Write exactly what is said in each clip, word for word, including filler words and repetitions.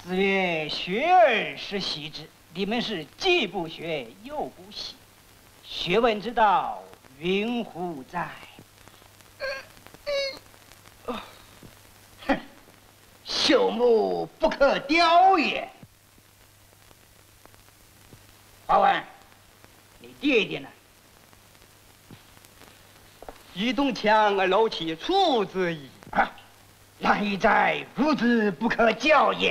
子曰：“学而时习之。”你们是既不学又不习，学问之道，云乎哉？ 哼，朽木不可雕也。华文，你爹爹呢？ 一动枪而楼起处之矣。 啊，然亦在孺子不可教也。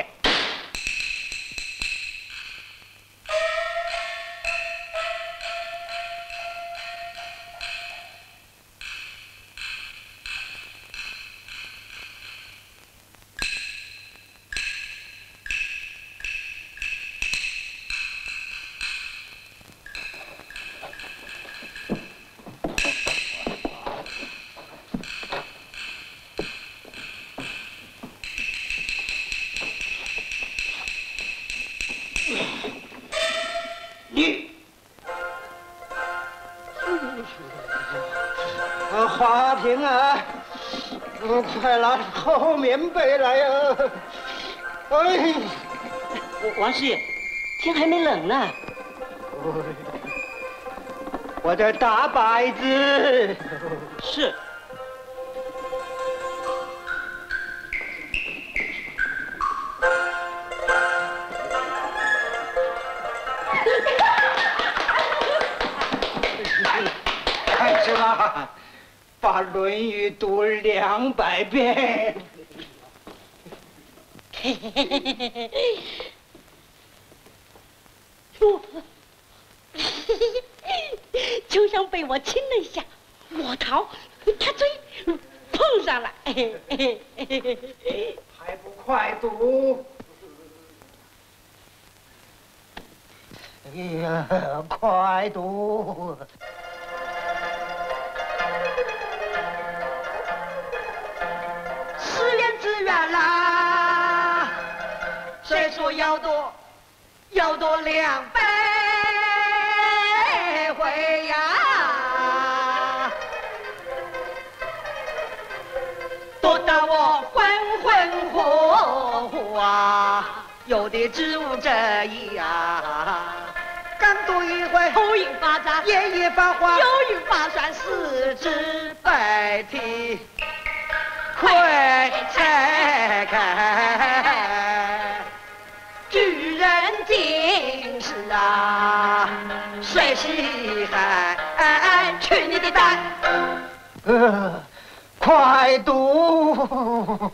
你， 啊，花瓶啊，嗯，快拿厚棉被来呀！哎， 王师爷，天还没冷呢。 我的大摆子。 是。 看是吧？把《论语》读两百遍。 我就像被我亲了一下，我逃，他追，碰上了。 还不快读？ 哎呀，快读！ 十年之缘啦，谁说要多，要多两百回呀？多得我浑浑活活啊，有的知无这意啊。 刚读一回， 头晕发胀， 眼一发花， 忧郁发酸，四肢百体，快拆开！ 巨人竟是啊，谁稀罕？去你的蛋！ 呃，快读！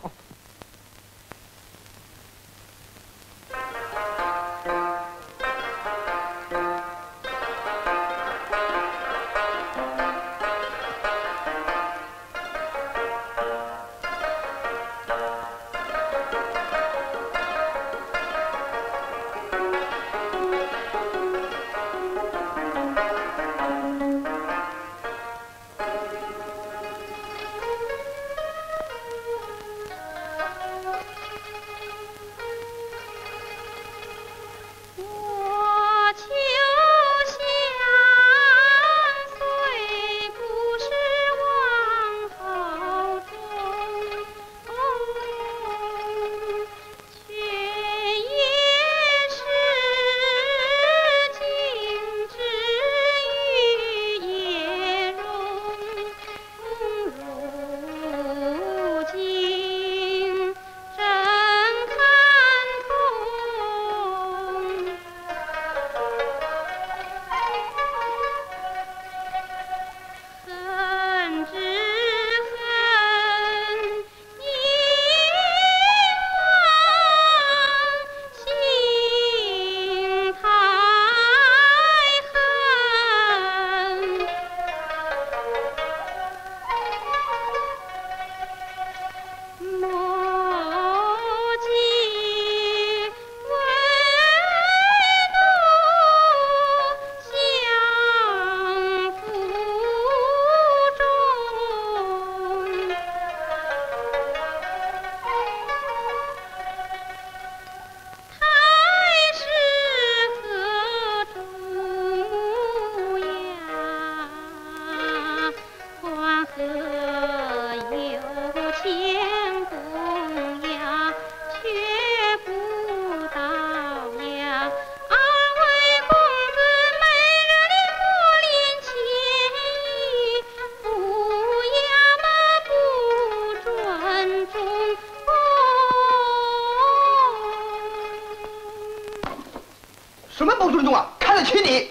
什么不尊重啊？看得起你！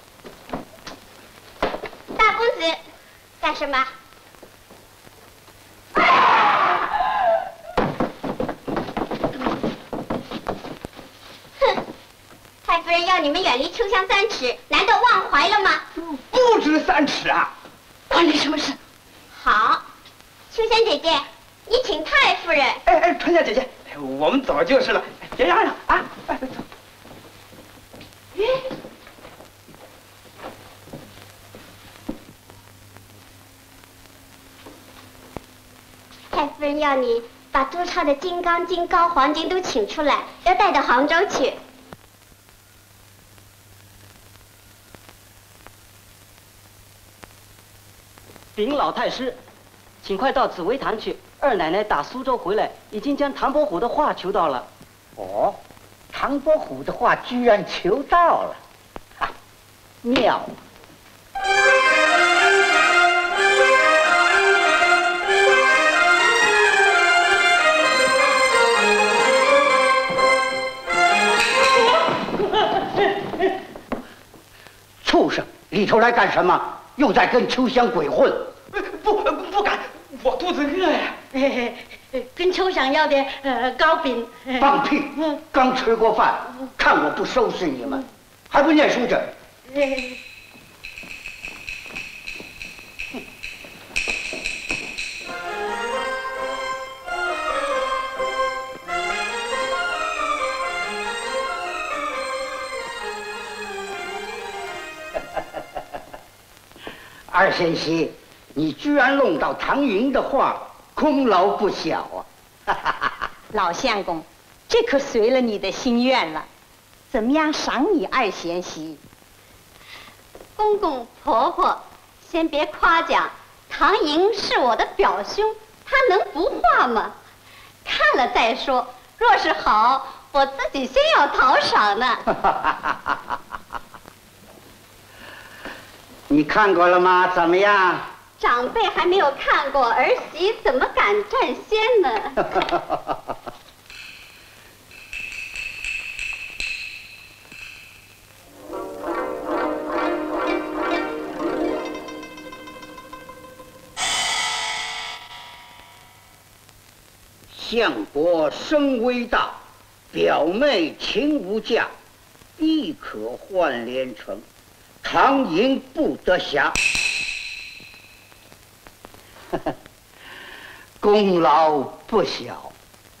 大公子，干什么？哼！太夫人要你们远离秋香三尺，难道忘怀了吗？ 不止三尺啊！ 关你什么事？好，秋香姐姐，你请太夫人。 哎哎，春夏姐姐，我们走就是了，别嚷嚷啊！哎，走。 太夫人要你把朱超的金刚、金膏、黄金都请出来，要带到杭州去。 禀老太师，请快到紫薇堂去。二奶奶打苏州回来，已经将唐伯虎的画求到了。 哦，唐伯虎的画居然求到了，啊，妙！畜生，里头来干什么？又在跟秋香鬼混？ 不，不敢，我肚子饿呀。 嘿嘿，跟秋香要的呃糕饼。 放屁！刚吃过饭，看我不收拾你们，还不念书去？二仙媳，你居然弄到唐寅的画，功劳不小啊！ 老相公，这可随了你的心愿了。怎么样，赏你二贤媳？ 公公婆婆，先别夸奖，唐寅是我的表兄，他能不画吗？看了再说，若是好，我自己先要讨赏呢。 你看过了吗？怎么样？ 长辈还没有看过，儿媳怎么敢占先呢？ 相国声威大，表妹情无价，亦可换连城。唐寅不得暇，功劳不小。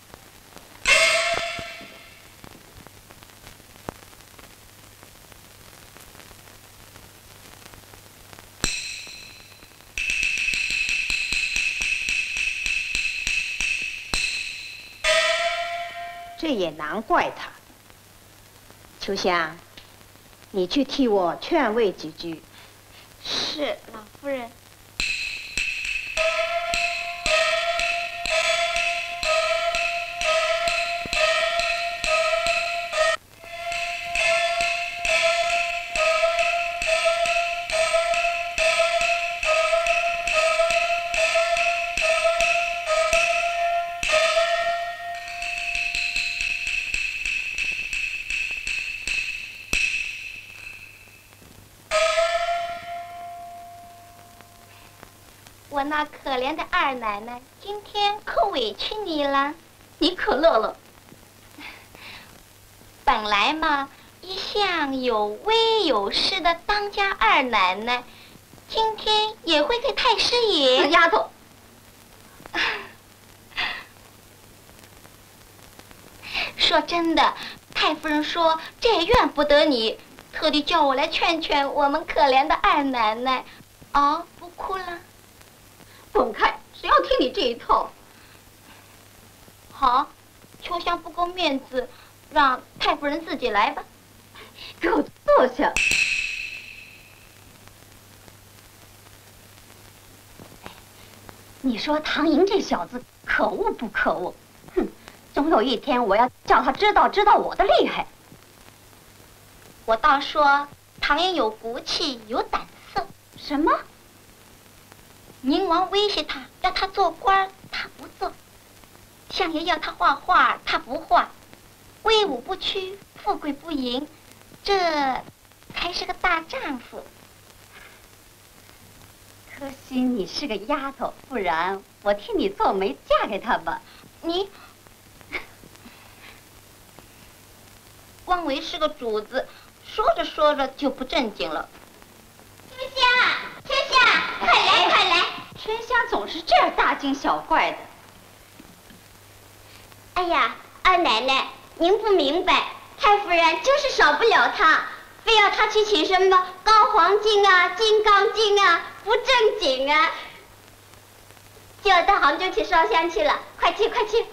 这也难怪他。秋香，你去替我劝慰几句。 是，老夫人。我那可怜的二奶奶今天可委屈你了，你可乐了。本来嘛，一向有威有势的当家二奶奶，今天也会给太师爷。死丫头！说真的，太夫人说这也怨不得你，特地叫我来劝劝我们可怜的二奶奶。哦，不哭了。滚开！谁要听你这一套？好，秋香不够面子，让太夫人自己来吧。给我坐下。你说唐寅这小子可恶不可恶？哼，总有一天我要叫他知道知道我的厉害。我倒说唐寅有骨气，有胆色。什么？宁王威胁他，要他做官，他不做；相爷要他画画，他不画。威武不屈，富贵不淫， 这才是个大丈夫。 可惜你是个丫头，不然我替你做媒嫁给他吧。 你，光为是个主子，说着说着就不正经了。秋香，秋香，快来快来！ 春香总是这样大惊小怪的。 哎呀，二奶奶，您不明白，太夫人就是少不了她，非要她去请什么高黄金啊、金刚经啊，不正经啊。就要到杭州去烧香去了，快去快去！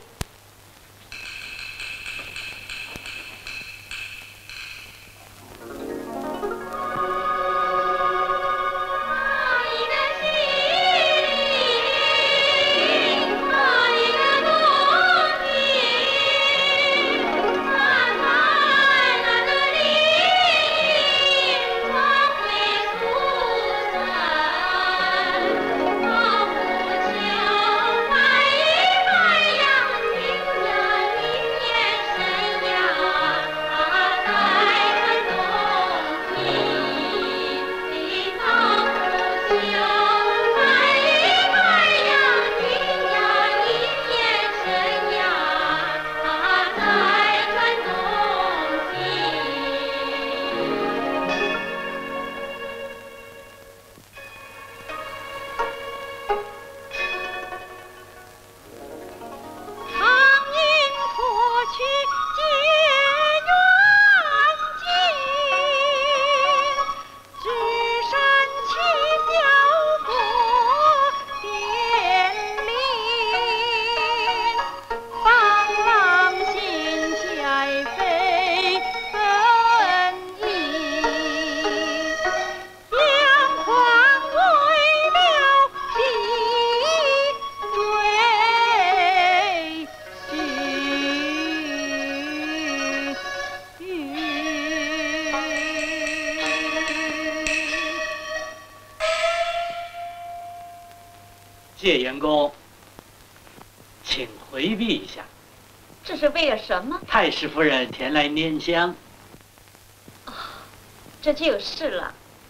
谢员公，请回避一下。 这是为了什么？ 太师夫人前来拈香。 哦，这就是了。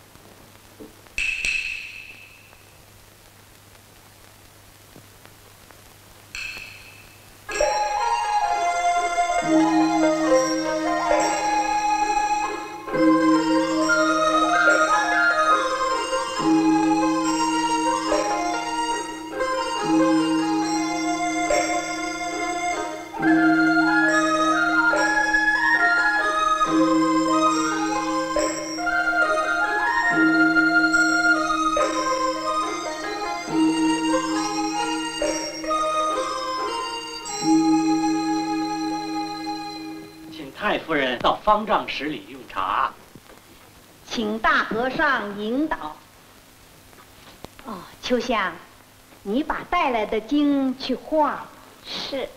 方丈室里用茶， 请大和尚引导。哦，秋香，你把带来的经去画。 是。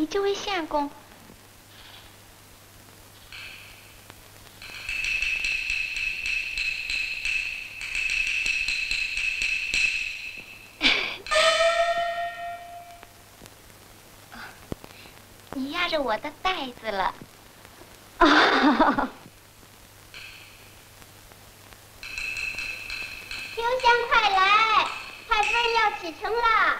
这位相公。你压着我的袋子了。啊！秋香，快来，太夫人要启程了。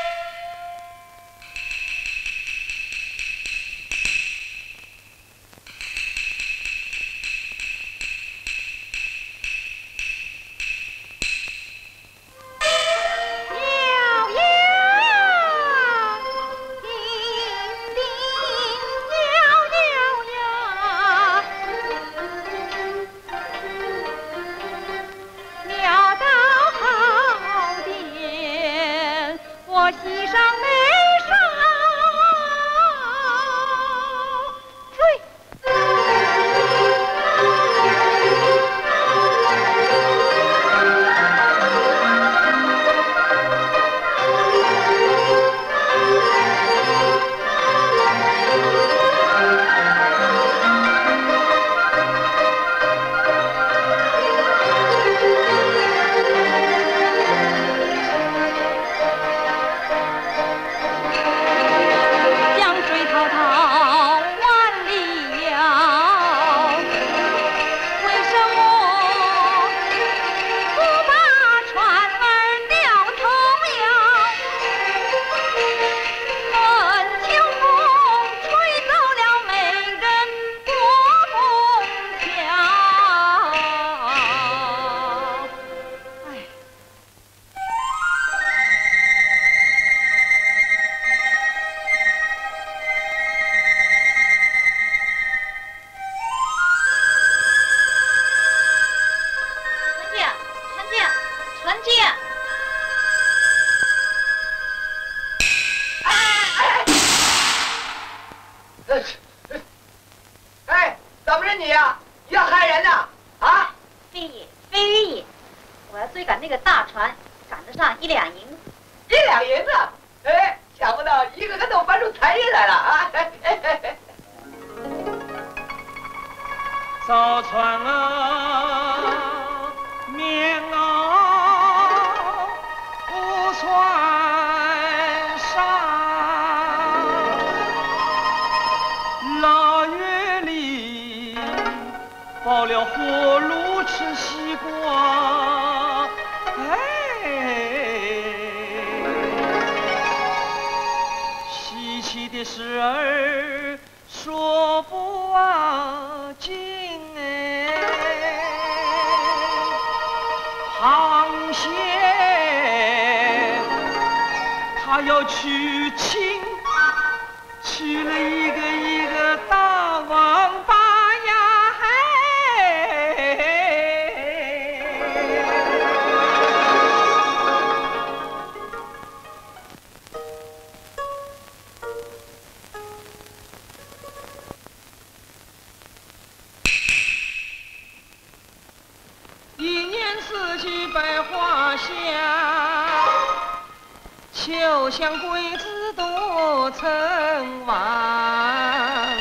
秋香桂子多曾闻，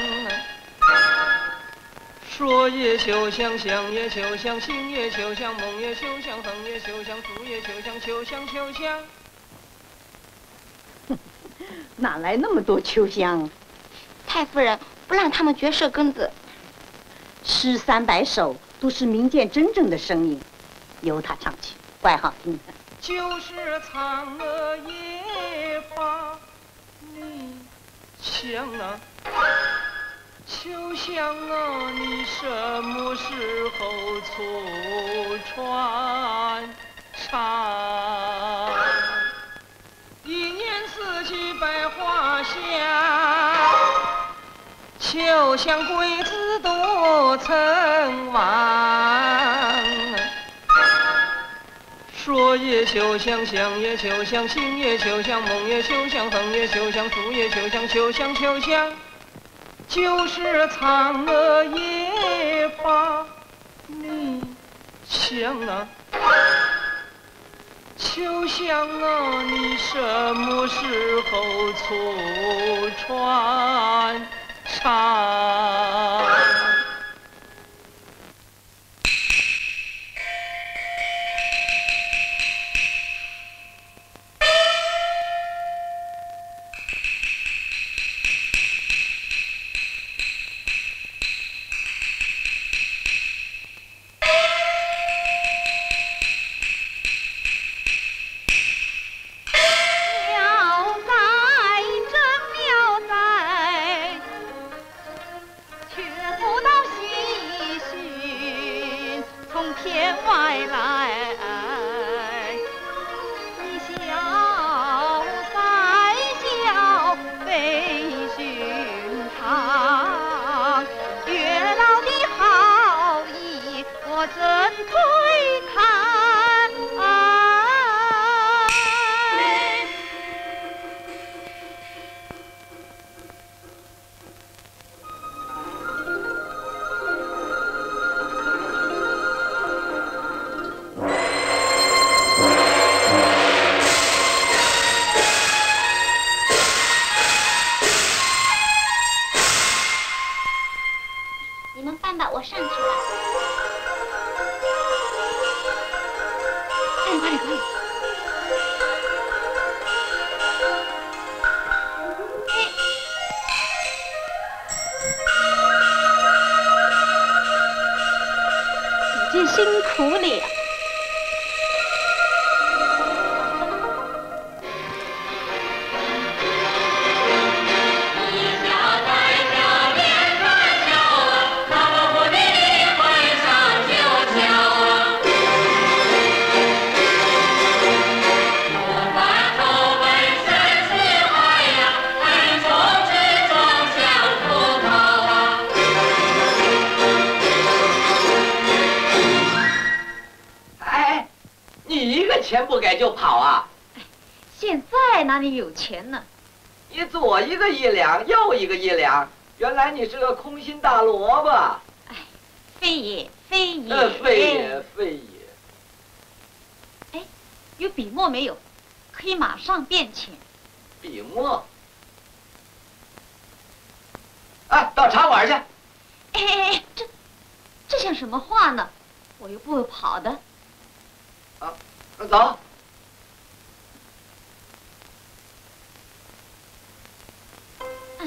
说也秋香，香也秋香，情也秋香，梦也秋香，恨也秋香，住也秋香，秋香秋香。 哪来那么多秋香？ 太夫人不让他们嚼舌根子。 诗三百首都是民间真正的声音，由他唱去，怪好听的。 就是嫦娥也把你想啊，秋香啊，你什么时候出船上？一年四季百花香，秋香桂子多曾闻。说也秋香，香也秋香，情也秋香，梦也秋香，恨也秋香，住也秋香，秋香秋香。就是嫦娥也把你想啊，秋秋香啊，你什么时候出船上？ 钱不给就跑啊！ 现在哪里有钱呢？ 你左一个一两，右一个一两，原来你是个空心大萝卜。 哎，非也非也， 呃，非也非也。 哎，有笔墨没有？可以马上变钱。 笔墨？哎，到茶馆去。 哎哎哎，这这像什么话呢？我又不会跑的。 啊，走。 哎。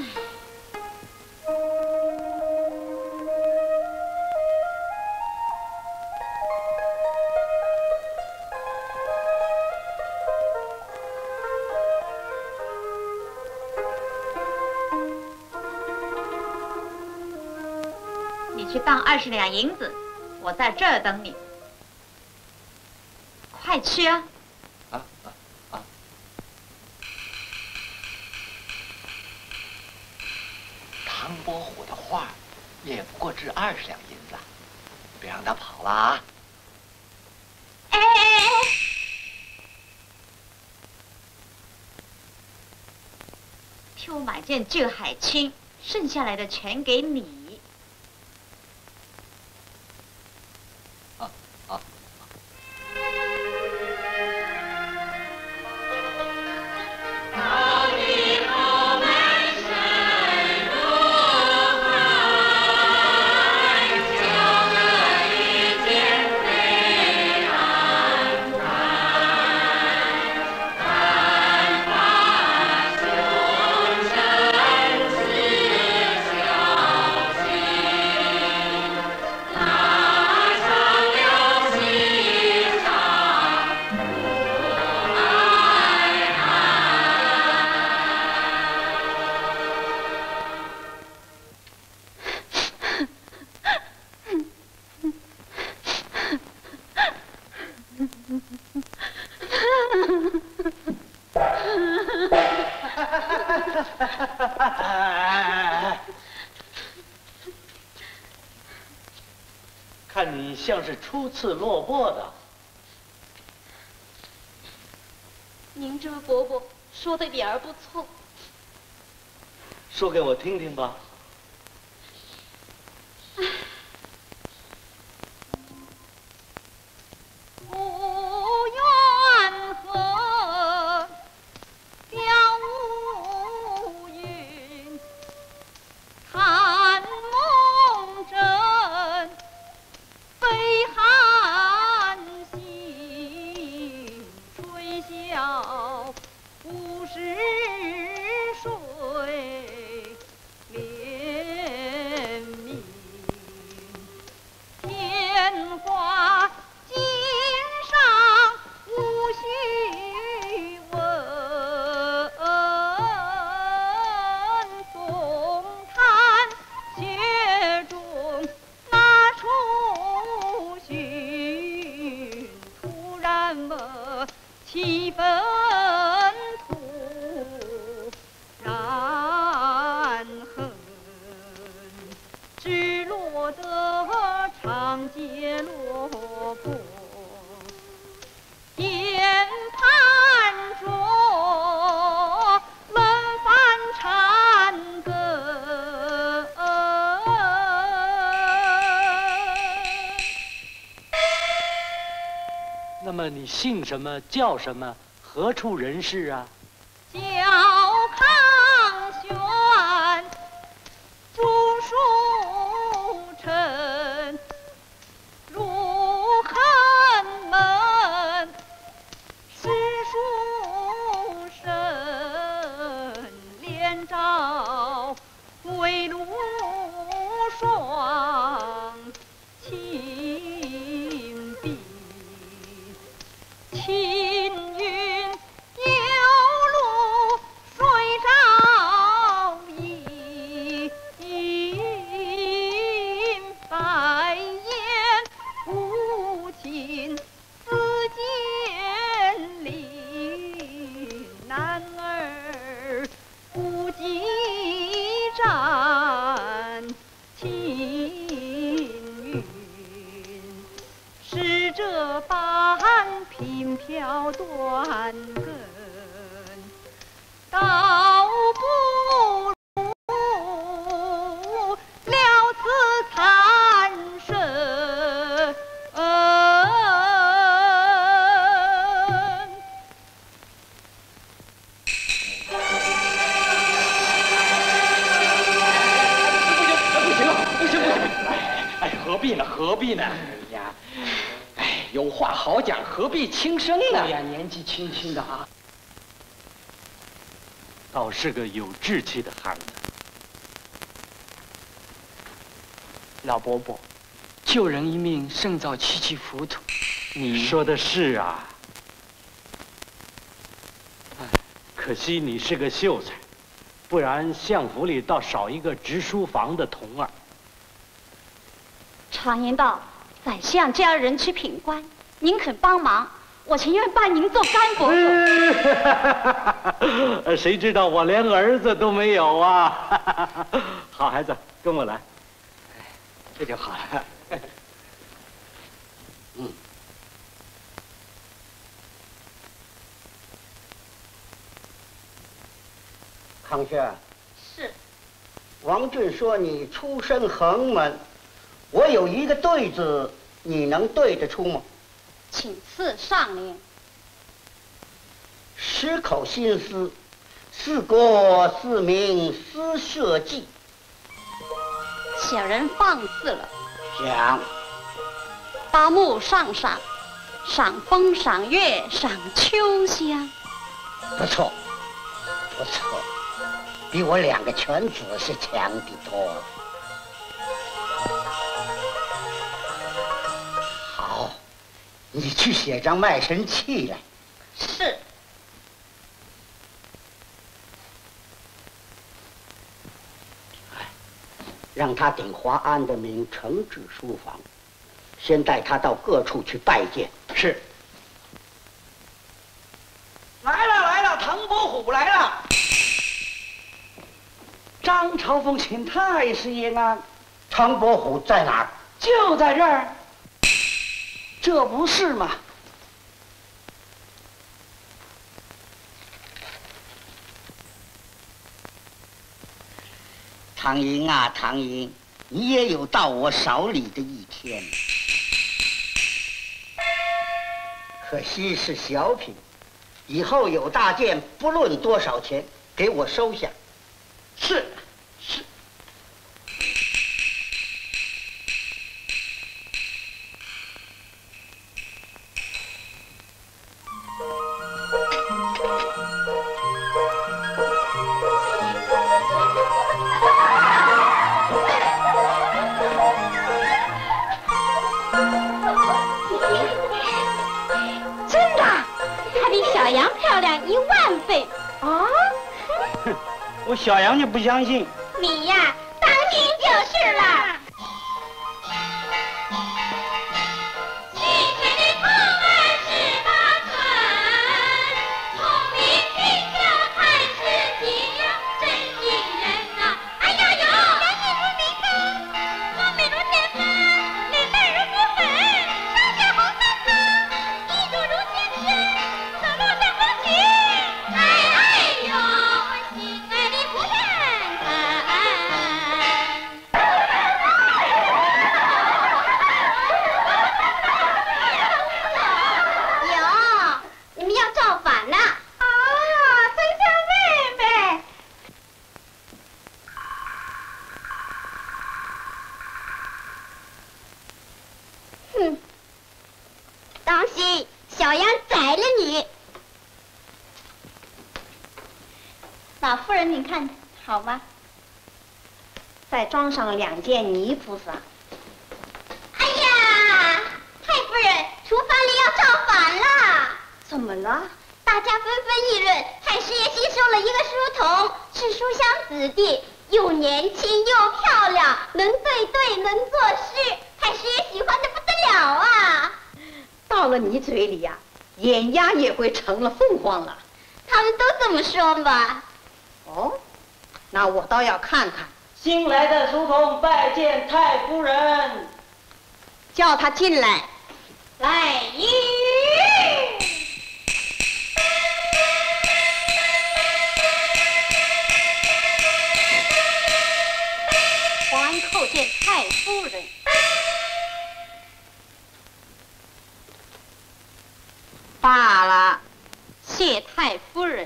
你去当二十两银子，我在这儿等你。快去啊！ 啊啊啊！唐伯虎的画也不过值二十两银子，别让他跑了啊！ 哎哎哎！替我买件旧海青，剩下来的全给你。 啊啊！ 看你像是初次落魄的。 您这位伯伯说的一点儿不错。 说给我听听吧。 无怨何了五十水连绵，天花金上无须问，纵谈雪中那处寻，突然闻起风土然痕，只落得长街落魄，键盘中轮番缠根。 那么你姓什么？叫什么？何处人士啊？ 叫康轩，朱书成，入横门，诗书生，连招归路霜，清碧青云有路水照映，白烟无情似见林，男儿无忌战青云，使这般平飘断根，倒不如了此残生。 不行了，不行不行！哎，何必呢？何必呢？哎呀，哎，有话好讲，何必轻声呢？ 哎呀，年纪轻轻的啊， 倒是个有志气的孩子。 老伯伯，救人一命胜造七级浮屠。 你说的是啊。哎，可惜你是个秀才，不然相府里倒少一个执书房的童儿。 常言道，宰相家人去品官，您肯帮忙，我情愿拜您做干伯伯。 谁知道我连儿子都没有啊！好孩子，跟我来。 这就好了。 嗯，康轩。 是。 王俊说你出身横门，我有一个对子，你能对得出吗？ 请赐上联。 十口心思，四国四民思社稷。 小人放肆了。 讲。 八木上赏，赏风赏月赏秋香。 不错，不错，比我两个犬子是强的多了。好，你去写张卖身契来。 是。 让他顶华安的名，惩治书房，先带他到各处去拜见。 是。 来了来了，唐伯虎来了。张朝凤请太师爷安。 唐伯虎在哪儿？ 就在这儿。这不是吗？ 唐英啊，唐英，你也有到我手里的一天，可惜是小品，以后有大件，不论多少钱，给我收下。 是是。 比小杨漂亮一万倍。 啊？ 哼，我小杨就不相信。 你呀，当心就是了。 老夫人，您看好吗？ 再装上两件泥菩萨。 哎呀，太夫人，厨房里要造反了！ 怎么了？ 大家纷纷议论，太师爷新收了一个书童，是书香子弟，又年轻又漂亮，能对对，能作诗，太师爷喜欢的不得了啊！ 到了你嘴里呀、啊，眼鸭也会成了凤凰了。 他们都这么说嘛。 哦，那我倒要看看。 新来的书童拜见太夫人， 叫他进来。 来一。 皇安叩见太夫人。 罢了， 谢太夫人。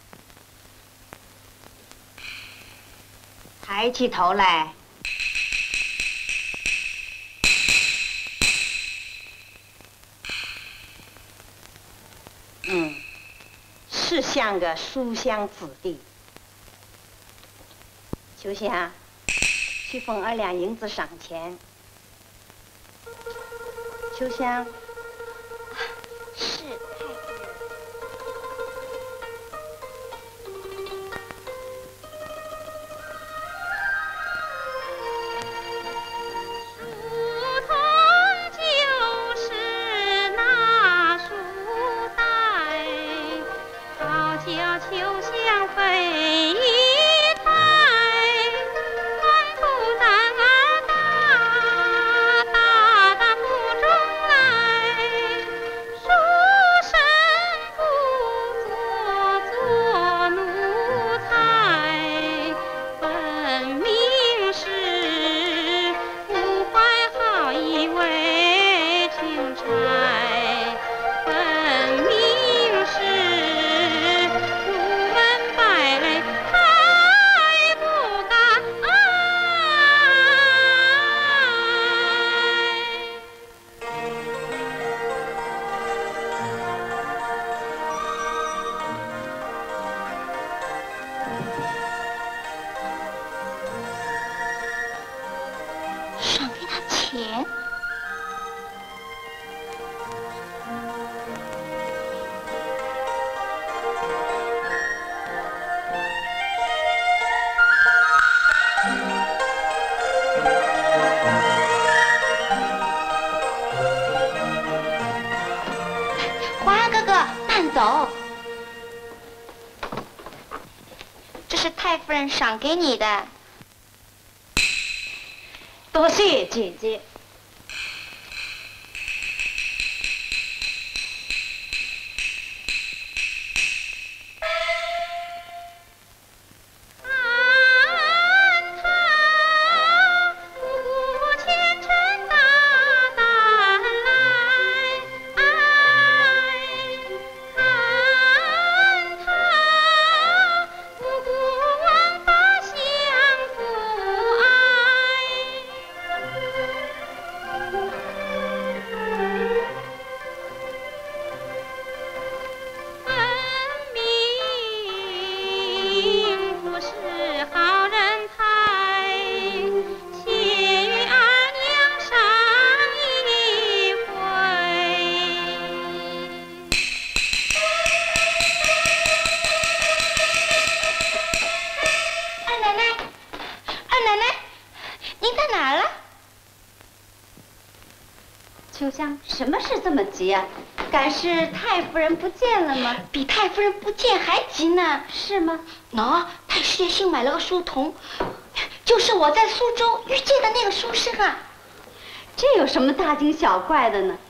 抬起头来。嗯，是像个书香子弟。秋香，去分二两银子赏钱。秋香。 是太夫人。走，这是太夫人赏给你的。 多谢姐姐。 香，什么事这么急啊？该是太夫人不见了吗？ 比太夫人不见还急呢。 是吗？ 喏，太师爷新买了个书童，就是我在苏州遇见的那个书生啊。 这有什么大惊小怪的呢？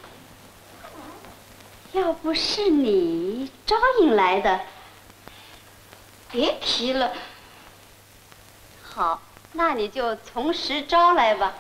要不是你招引来的， 别提了。 好，那你就从实招来吧。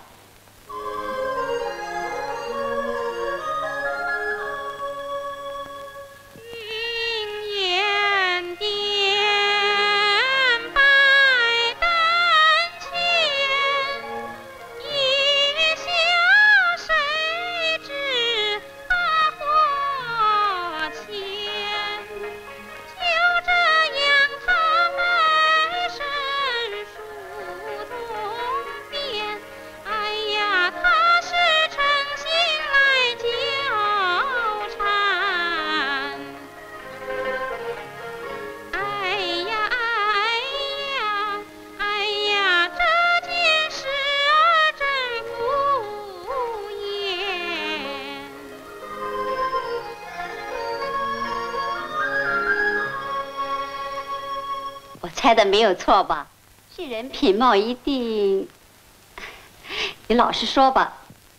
猜的没有错吧？这人品貌一定……你老实说吧。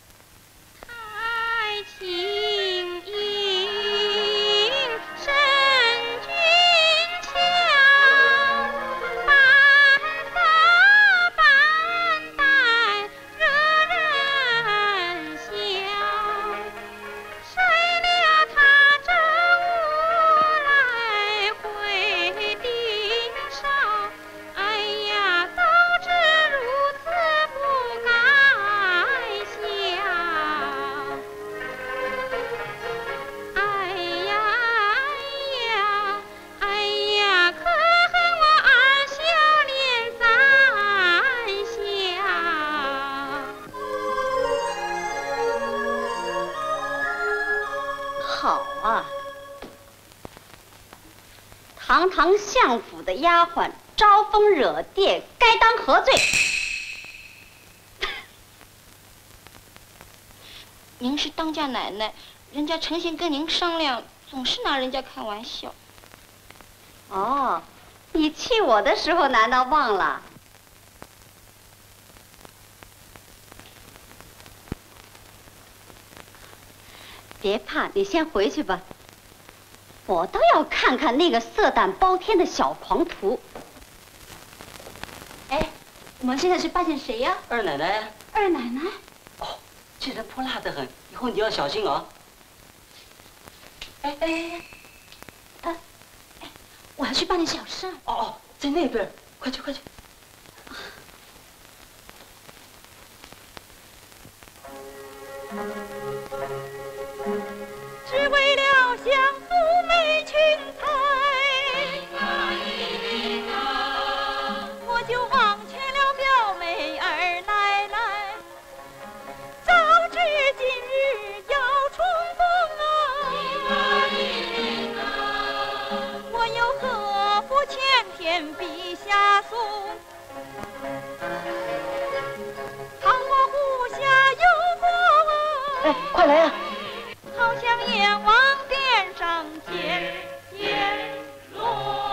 爱情应胜军强，半色半带惹人笑。谁料他这无来回的。哎呀，早知如此不该笑。哎呀哎呀哎呀，可恨我二小脸三小。好啊！堂堂相府的丫鬟招风惹蝶，该当何罪？ 您是当家奶奶，人家诚心跟您商量，总是拿人家开玩笑。 哦，你气我的时候难道忘了？别怕，你先回去吧。我倒要看看那个色胆包天的小狂徒。 哎，我们现在是发现谁呀？ 二奶奶。 二奶奶。 哦，这人泼辣得很，以后你要小心啊。 哎哎哎，哎，哎，我要去办点小事。 哦哦，在那边，快去快去。 只为了相夫美裙彩，我就忘却了表妹二奶奶。早知今日要重逢啊，我又何负前天笔下送？倘我无下有过啊， 哎，快来呀！ 好像阎王殿上见阎罗。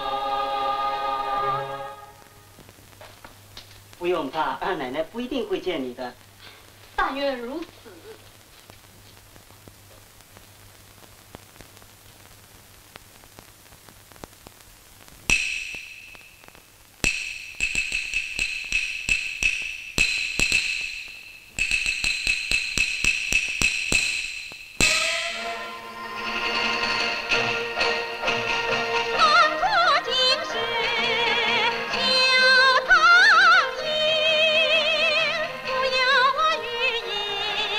不用怕，二奶奶不一定会见你的。 但愿如此。 不要我语言。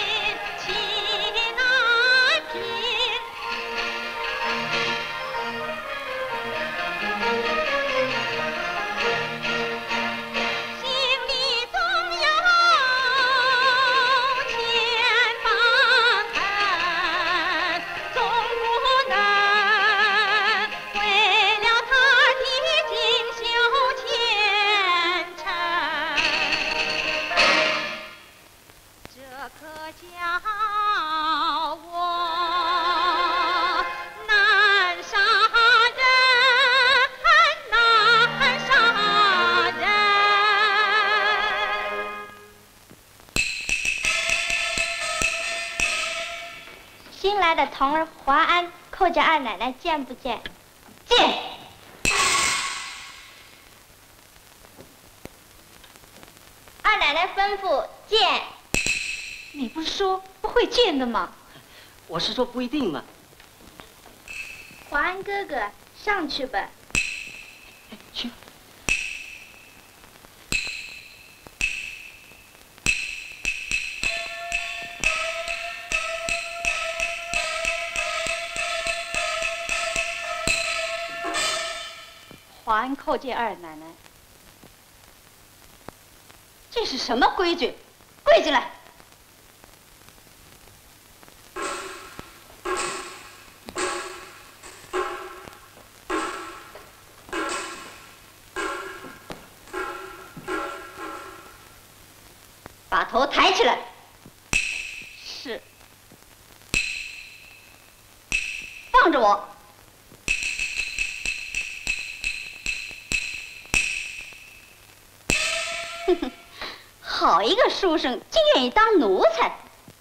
来的童儿华安叩见二奶奶，见不见？见。二奶奶吩咐见。 你不是说不会见的吗？ 我是说不一定嘛。 华安哥哥，上去吧。 去。 华安叩见二奶奶。这是什么规矩？跪下来！把头抬起来。是。放着我。哼哼，好一个书生，竟愿意当奴才！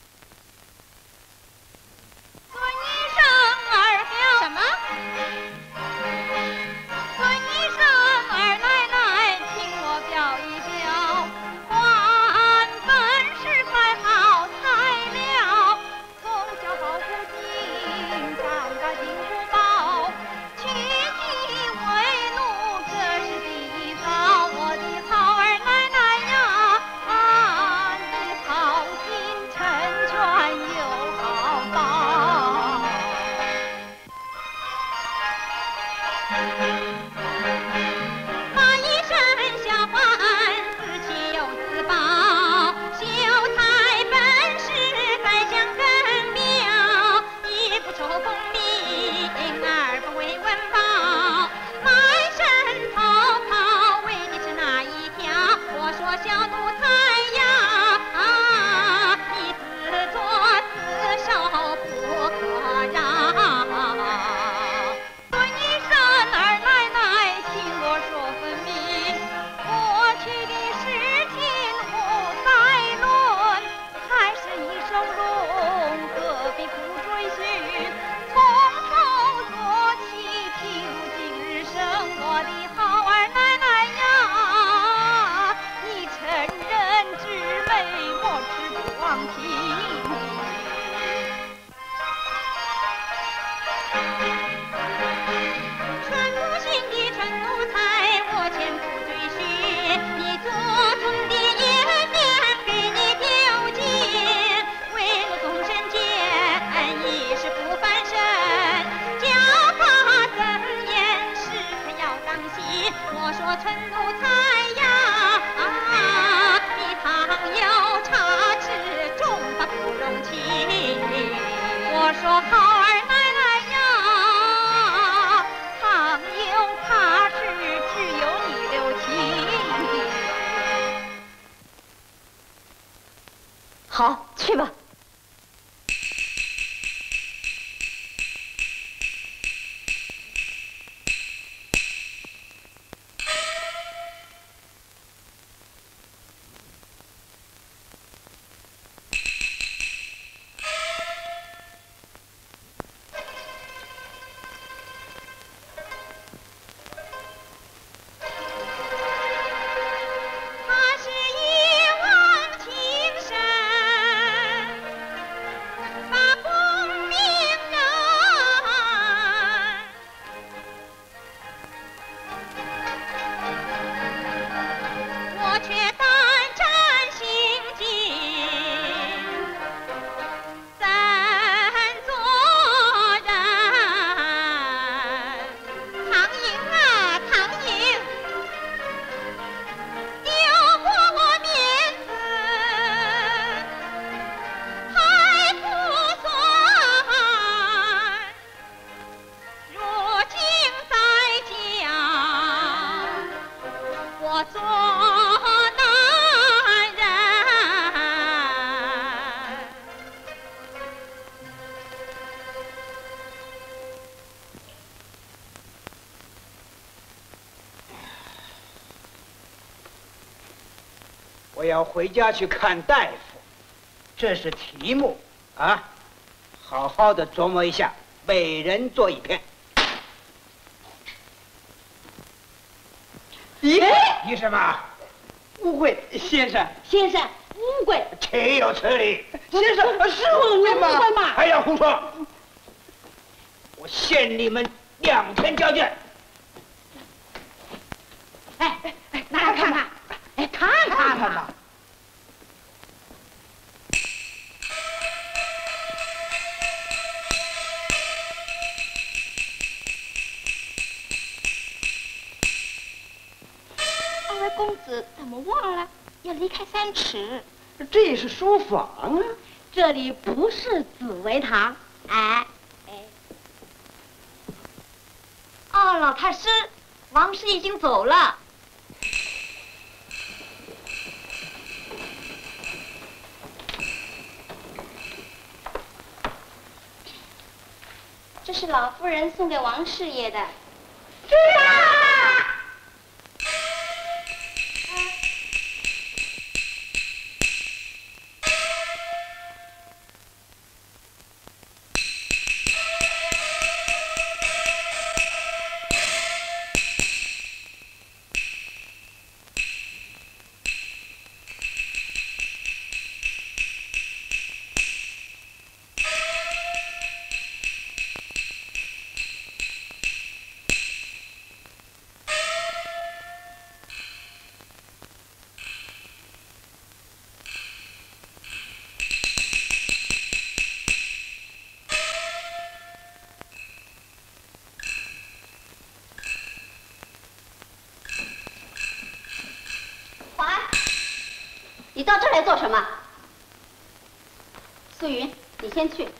孙医生儿了什么？孙医生儿奶奶，听我表一表，还本是才好材料，从小好古今，长大金不宝，娶妻为奴，这是第一遭。我的好儿奶奶。我说好儿奶奶呀，倘有他事，只有你留情。 好，去吧。 我要回家去看大夫，这是题目啊。 好好的琢磨一下，每人做一篇。 咦？ 你什么？ 误会，先生。 先生，误会。 岂有此理！ 先生，是误会吗？ 误会嘛？ 还要胡说！我限你们两天交卷。 哎哎，拿来看看，哎，看看嘛。 二位公子怎么忘了要离开三尺？ 这也是书房啊。 这里不是紫薇堂，哎哎。哦，老太师，王师已经走了。 这是老夫人送给王师爷的。 是啊。 你到这儿来做什么？素云，你先去。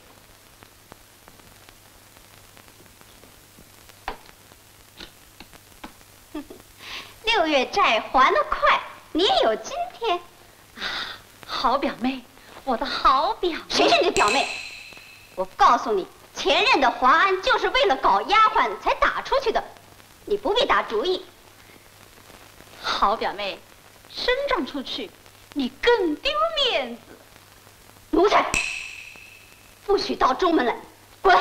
六月债还得快，你也有今天。 啊，好表妹，我的好表妹。 谁是你的表妹？我告诉你，前任的华安就是为了搞丫鬟才打出去的，你不必打主意。 好表妹，伸张出去，你更丢面子。 奴才，不许到中门来，滚！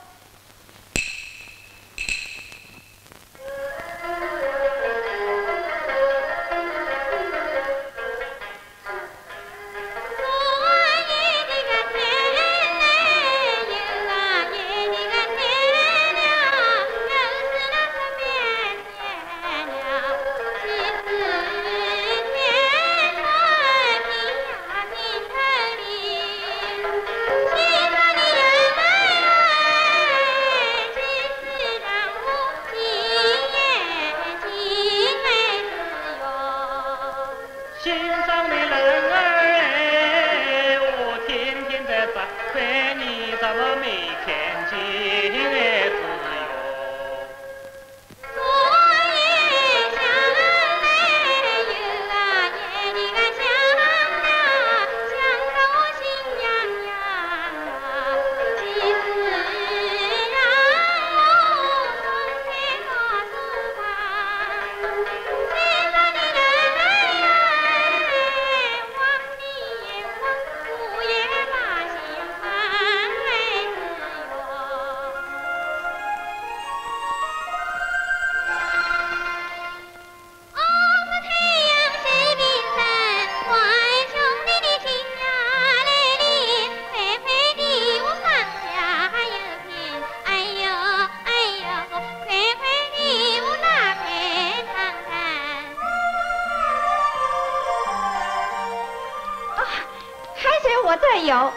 我这有，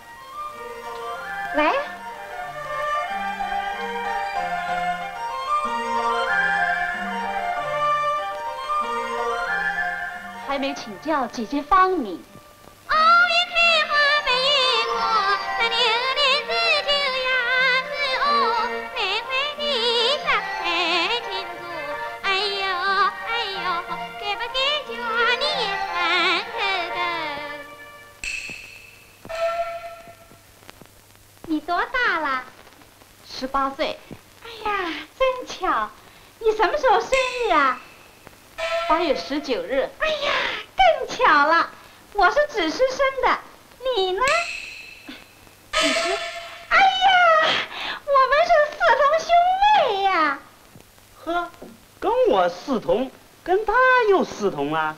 来，还没请教姐姐芳你。 哦，一开花白月过，那榴莲子就要是哦，快快地打开庆祝。哎呦哎呦，该不该叫你也翻口头？你多大了？ 十八岁。哎呀，真巧！你什么时候生日啊？八月十九日。哎呀，更巧了，我是子时生的，你呢？子时？哎我们是四同兄妹呀。 呵，跟我四同，跟他又四同啊？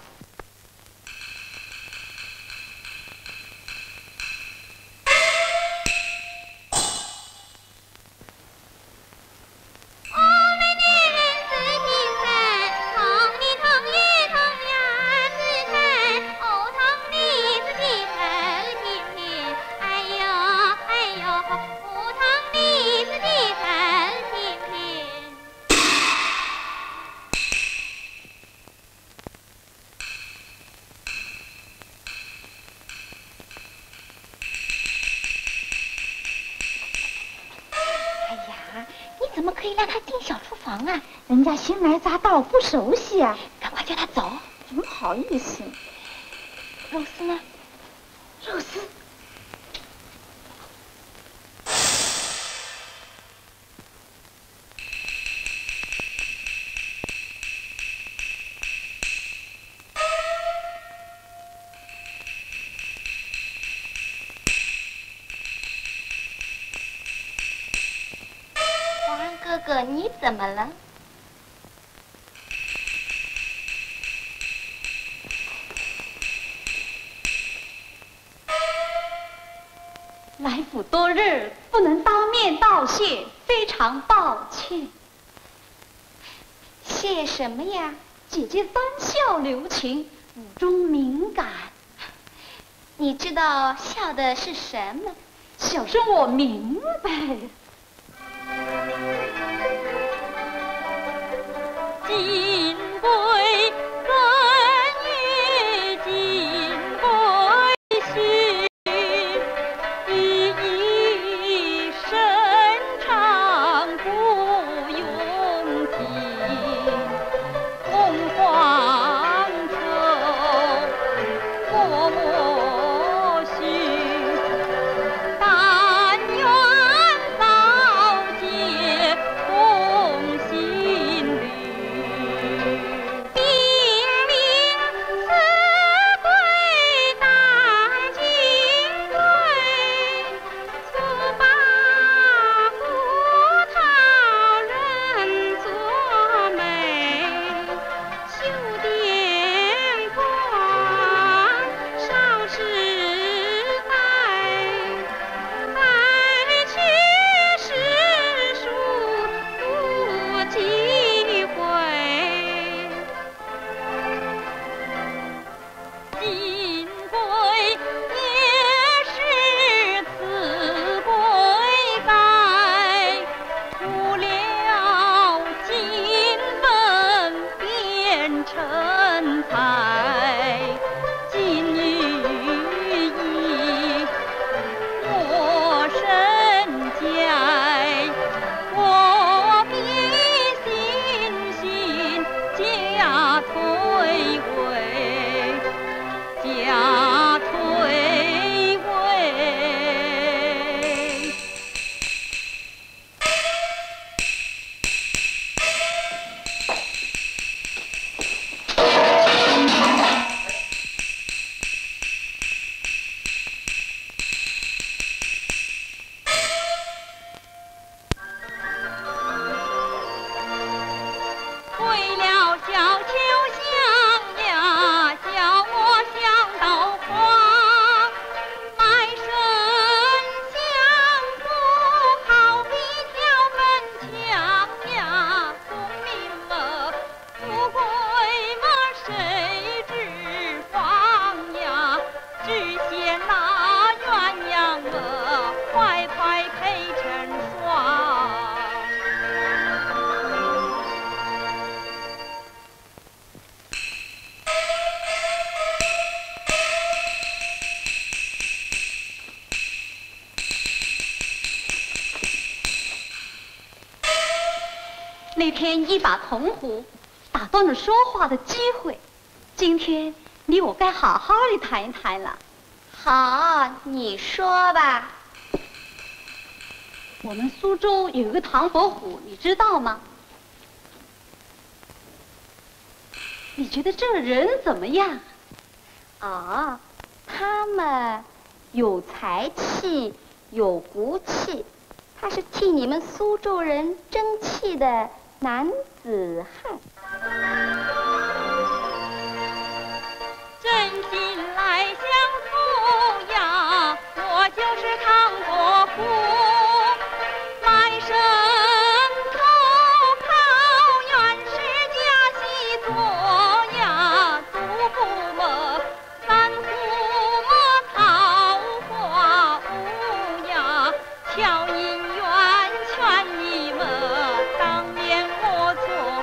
人家新来乍到，不熟悉啊， 赶快叫他走。 怎么好意思？ 肉丝呢？ 肉丝。 华安哥哥，你怎么了？ 来府多日，不能当面道谢，非常抱歉。 谢什么呀？ 姐姐三笑留情，五中敏感。 你知道笑的是什么？ 小生我明白。 金龟三月金龟婿，一一身长不用尽，红黄绸默默许，但愿早结同心侣。兵临此归大金龟，粗把胡桃人作媒，绣点光少时代，再去世数多几回。金龟也是此龟该，除了金粉变成彩，金玉衣我身家，我必心心加退位，加退位。为了小秋香呀，叫我想到花，卖身相夫好比条门墙呀，聪明么，富贵么，谁知芳呀？只嫌那鸳鸯么，快快配成双。 那天一把铜壶打断了说话的机会，今天你我该好好的谈一谈了。 好，你说吧。 我们苏州有一个唐伯虎，你知道吗？你觉得这人怎么样？ 哦，他们有才气，有骨气。他他是替你们苏州人争气的男子汉。 真心来相扶呀，我就是唐伯虎，来生投靠原是家西做呀，独不么三胡么桃花坞呀，巧姻缘劝你们当年我错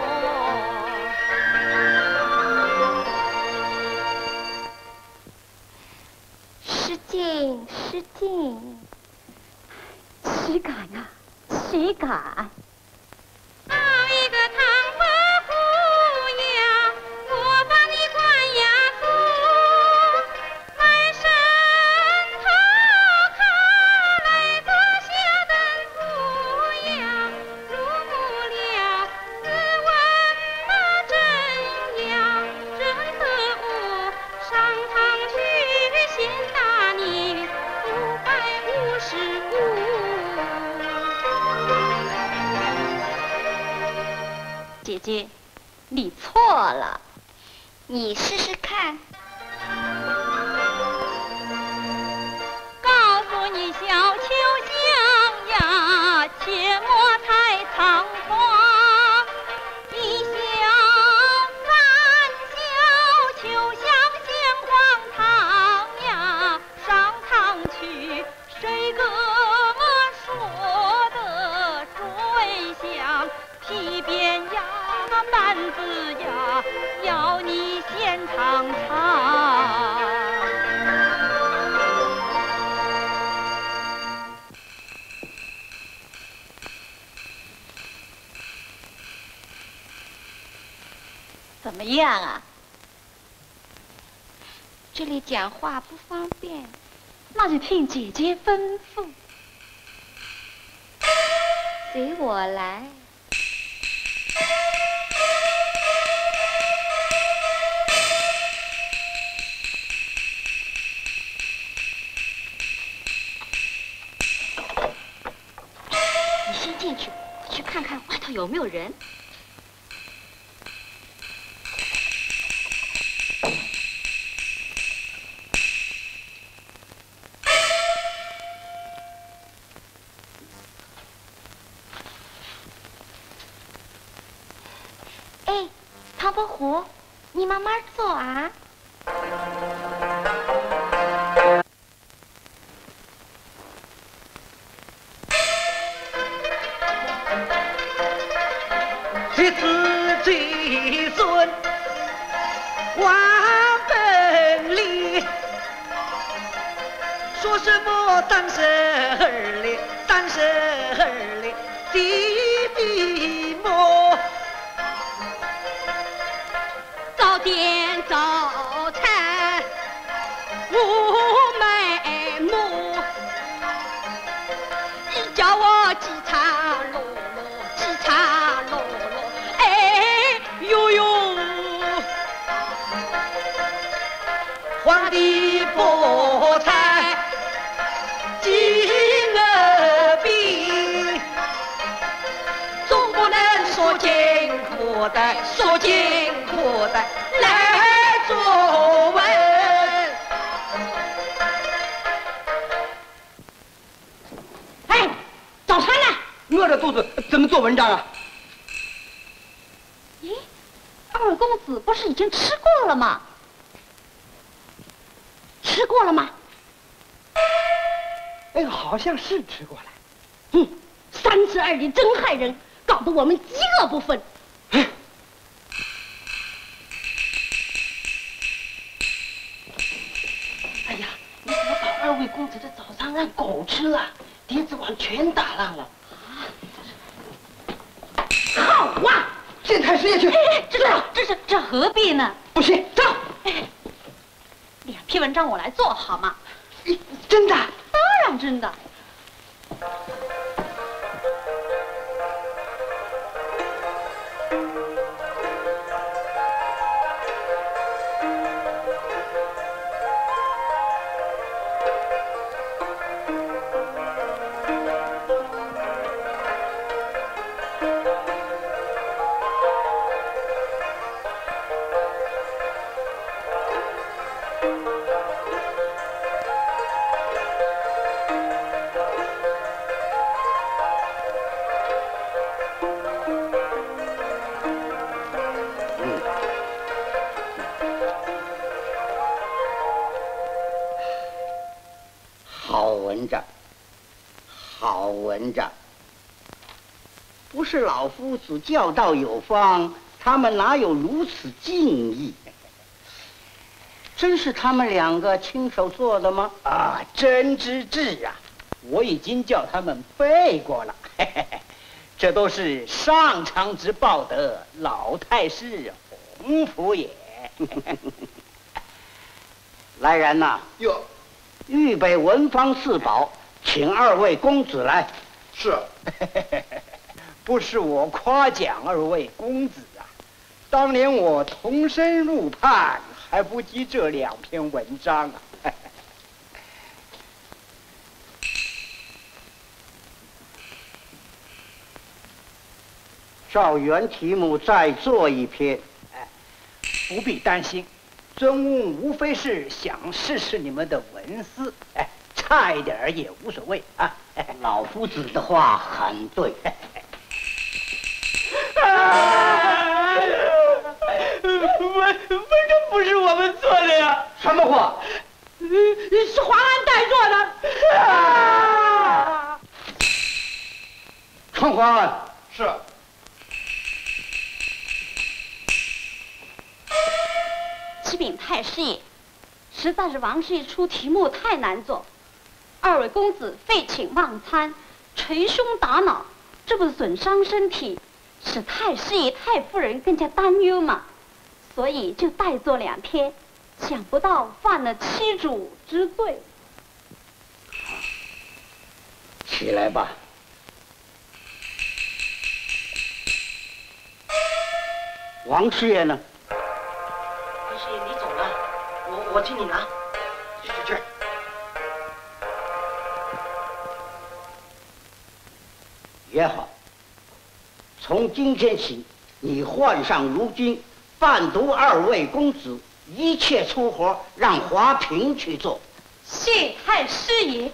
过。失敬失敬，岂敢啊，岂敢！ 好一个唐伯虎呀，我把你关押住，来生投靠来做下等夫呀，入不了自问那真呀，真可恶，上堂去先打你五百五十五。 姐姐，你错了。 你试试看。 告诉你小秋香呀，切莫太仓皇，一笑三笑，秋香先荒唐呀，上堂去谁个么说得追想，皮鞭呀担子呀，要你先尝尝。 怎么样啊？ 这里讲话不方便， 那就听姐姐吩咐。 随我来。 你先进去，去看看外头有没有人。 哎，唐伯虎，你慢慢坐啊。 其子最尊万本里，说什么单身儿哩，单身儿哩，地比么？ 早点早餐无眉目，你叫我饥肠辘辘，饥肠辘辘，哎呦呦！ 皇帝菠菜金儿币， 总不能说艰苦的，说艰苦的来作文。 哎，早餐呢？ 饿着肚子怎么做文章啊？ 咦，二公子不是已经吃过了吗？吃过了吗？ 哎，好像是吃过了。 哼，三十二里真害人，搞得我们饥饿不分。 哎呀，你怎么把二位公子的早餐让狗吃了？碟子碗全打烂了。 好啊！ 现太师爷去。 这这这这这何必呢？ 不行，走。 两篇文章我来做好吗？ 真的？ 当然真的。 文章，好文章。不是老夫子教导有方，他们哪有如此敬意？真是他们两个亲手做的吗？ 啊，真之至啊！我已经叫他们背过了，嘿嘿嘿，这都是上苍之报德，老太师洪福也。 来人呐！ 哟， 预备文房四宝，请二位公子来。 是。 不是我夸奖二位公子啊，当年我同身入叛，还不及这两篇文章啊。 照原题目再做一篇。 哎，不必担心，尊翁无非是想试试你们的文思，哎，差一点儿也无所谓啊。 老夫子的话很对。 啊！文文章不是我们做的呀！ 什么话？ 是华安代做的。啊！ 传华安。 是。 启禀太师爷，实在是王师爷出题目太难做，二位公子废寝忘餐，捶胸打脑，这不是损伤身体，使太师爷、太夫人更加担忧嘛，所以就代做两篇，想不到犯了欺主之罪。 起来吧。王师爷呢？ 太师爷，你走了，我我替你拿。 去去去。也好。从今天起，你换上如今，伴读二位公子，一切粗活让华平去做。 谢太师爷。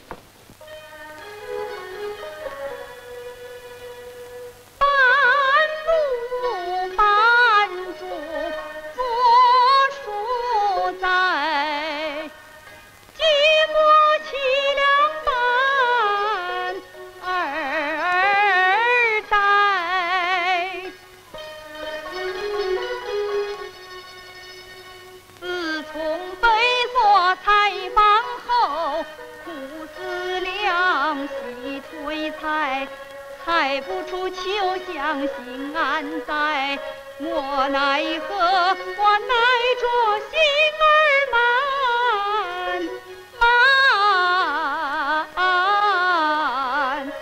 猜不出秋香心安在，莫奈何我耐着心儿慢慢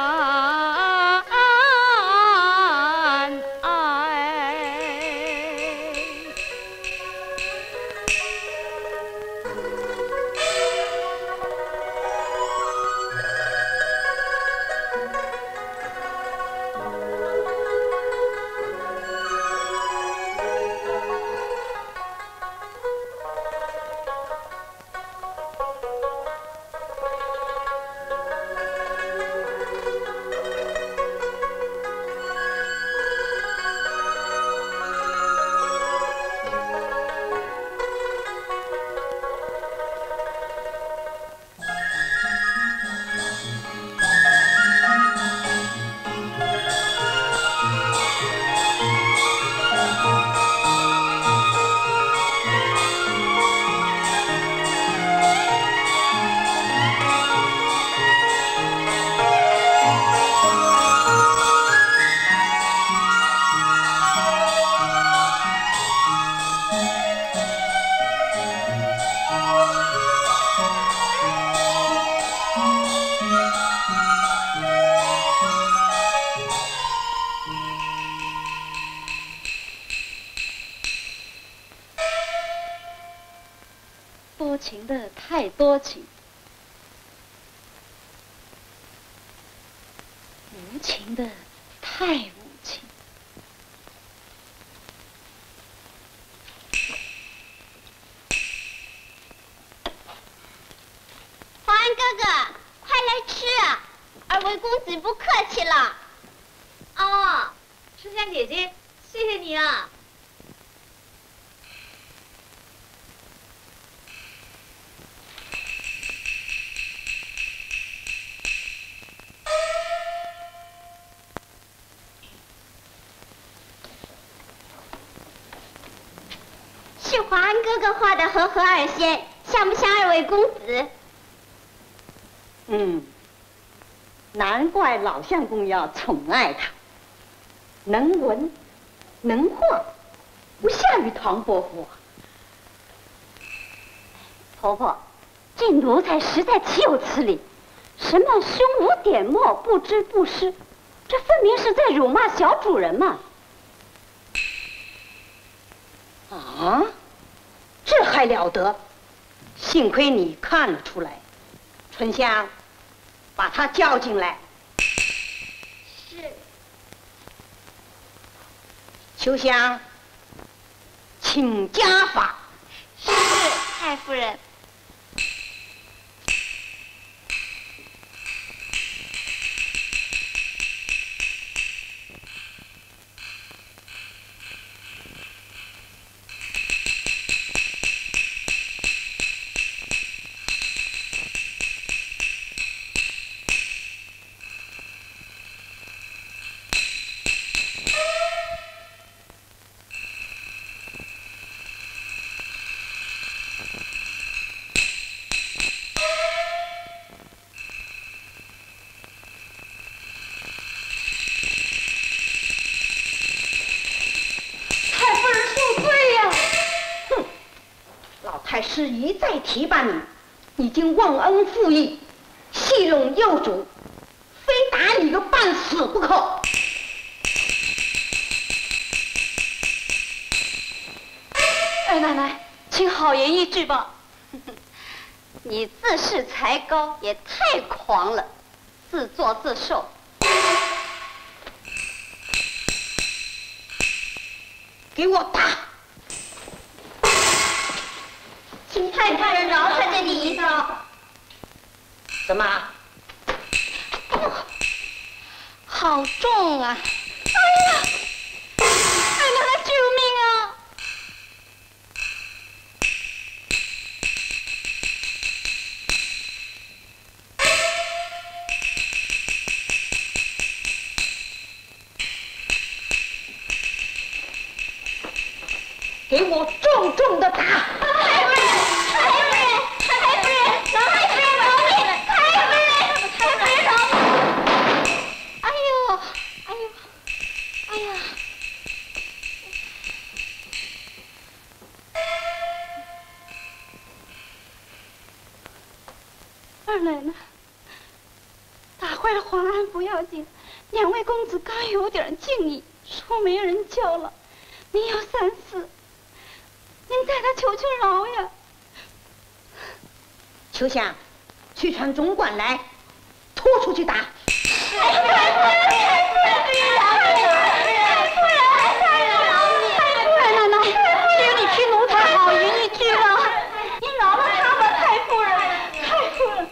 多情的太多情，无情的太无情。 华安哥哥，快来吃啊！二位公子不客气了。 哦，春香姐姐，谢谢你啊。 是华安哥哥画的和和二仙，像不像二位公子？ 嗯，难怪老相公要宠爱他，能文能画，不下于唐伯虎啊。婆婆，这奴才实在岂有此理！什么胸无点墨，不知不识，这分明是在辱骂小主人嘛！啊，这还了得！幸亏你看了出来。春香，把他叫进来。 是。 秋香，请家法。 是，太夫人。 太师一再提拔你，已经忘恩负义，戏弄幼主，非打你个半死不可。 二奶奶，请好言一句吧。你自恃才高，也太狂了，自作自受。 给我打！ 请太夫人饶他这里一遭。 怎么？ 哦，好重啊！哎呀，二奶奶救命啊！ 给我重重的打！ 太夫人，太夫人，太夫人，太夫人饶命！太夫人，太夫人饶命！哎呦，哎呦，哎呀！ 二奶奶，打坏了华安不要紧，两位公子该有点敬意，说没人教了，您有三思。您代他求求饶呀！秋香，去传总管来，拖出去打。 太夫人，太夫人，饶命！太夫人，太夫人，饶命！太夫人，奶奶，只有你替奴才好言一句了，您饶了他吧，太夫人，太夫人。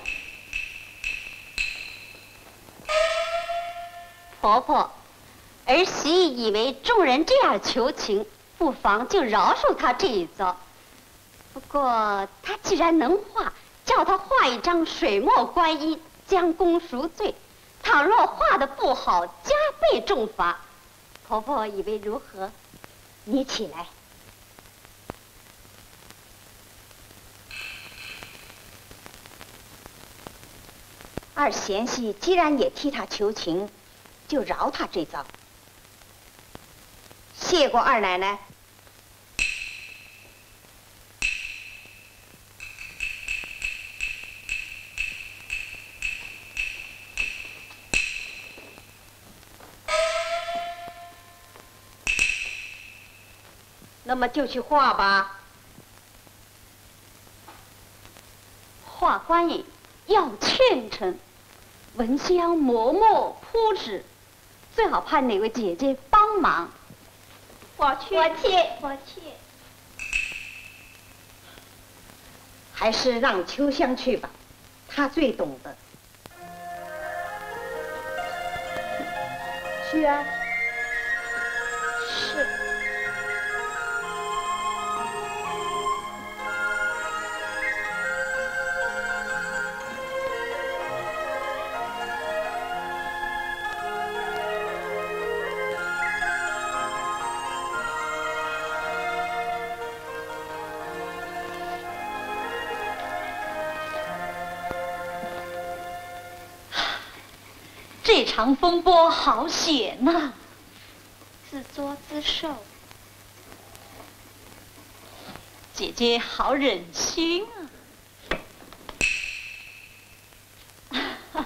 婆婆，儿媳以为众人这样求情，不妨就饶恕他这一遭。不过他既然能画，叫他画一张水墨观音，将功赎罪。倘若画的不好，加倍重罚。婆婆以为如何？ 你起来。二贤妻既然也替他求情，就饶他这遭。谢过二奶奶。那么就去画吧。 画观音要虔诚，蚊香磨墨铺纸，最好派哪位姐姐帮忙。 我去， 我去，我去。 还是让秋香去吧，她最懂得。去啊。 是。 这场风波好险呐！ 自作自受。 姐姐好忍心啊！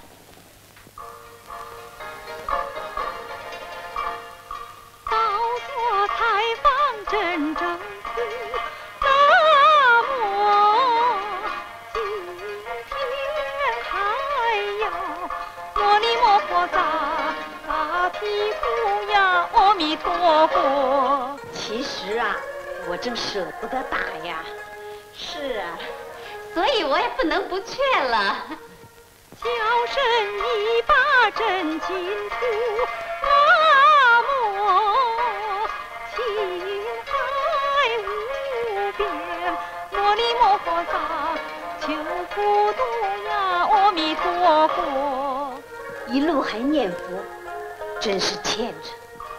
到做采访真正苦，那么今天还要摩尼摩诃萨打屁股呀，阿弥陀佛。 其实啊，我正舍不得打呀。 是啊，所以我也不能不劝了。 叫声一把真金土，那么青海无边，摩尼摩诃萨求普渡呀，阿弥陀佛。 一路还念佛，真是欠着。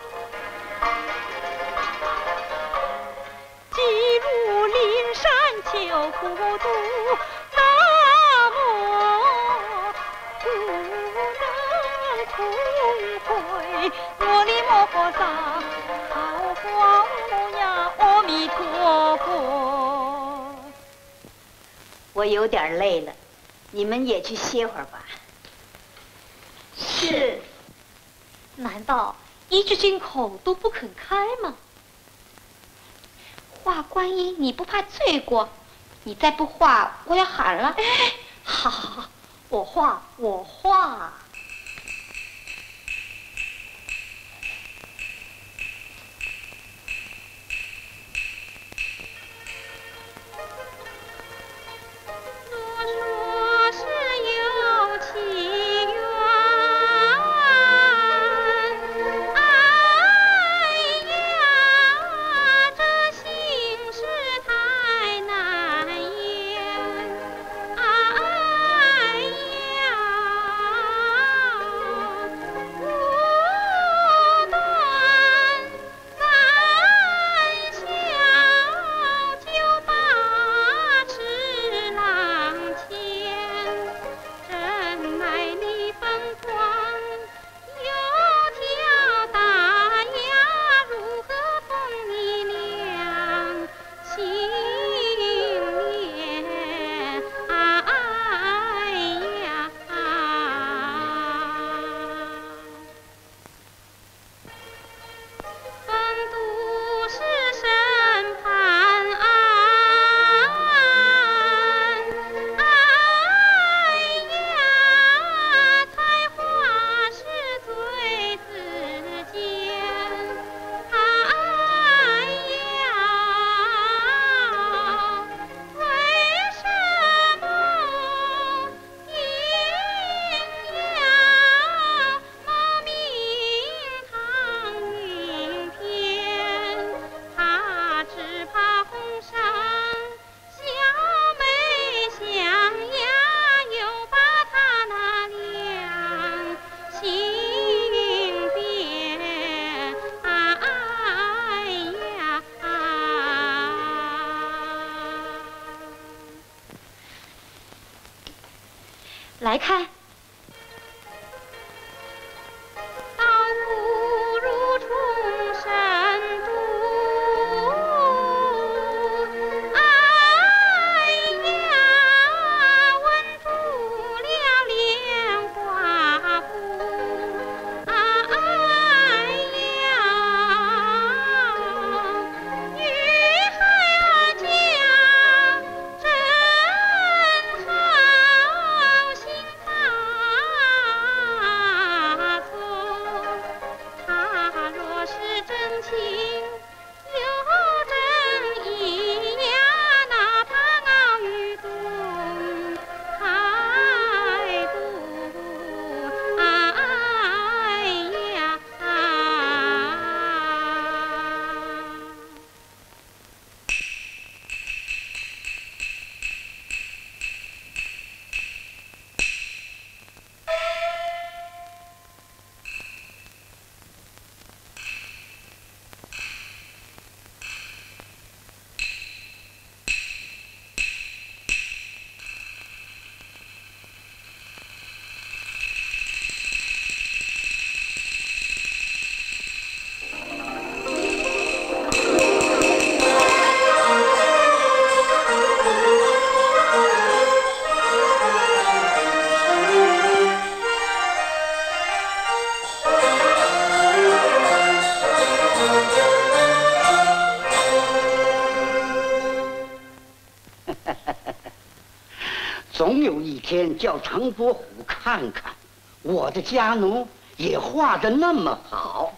急如临山求普渡，那么不能空回，摩尼摩诃萨好光目呀，阿弥陀佛。 我有点累了，你们也去歇会儿吧。 是。 难道一句金口都不肯开吗？ 画观音，你不怕罪过？你再不画，我要喊了。 哎，好好好，我画，我画。 若说是有奇缘，哎呀，这心事太难言，哎呀，无端咱小就把持郎前，真乃你疯狂有条大牙，如何封你俩心念？哎呀！本都是审判案，哎呀，才华是罪自见，哎呀，为什么硬要冒名堂云天？他只怕红裳小妹相呀，又把他那良心变，哎呀！ 来看， 倒不如重生度，哎呀，稳住了莲花布，哎呀，女孩儿家真好心肠。 总有一天叫唐伯虎看看，我的家奴也画得那么好。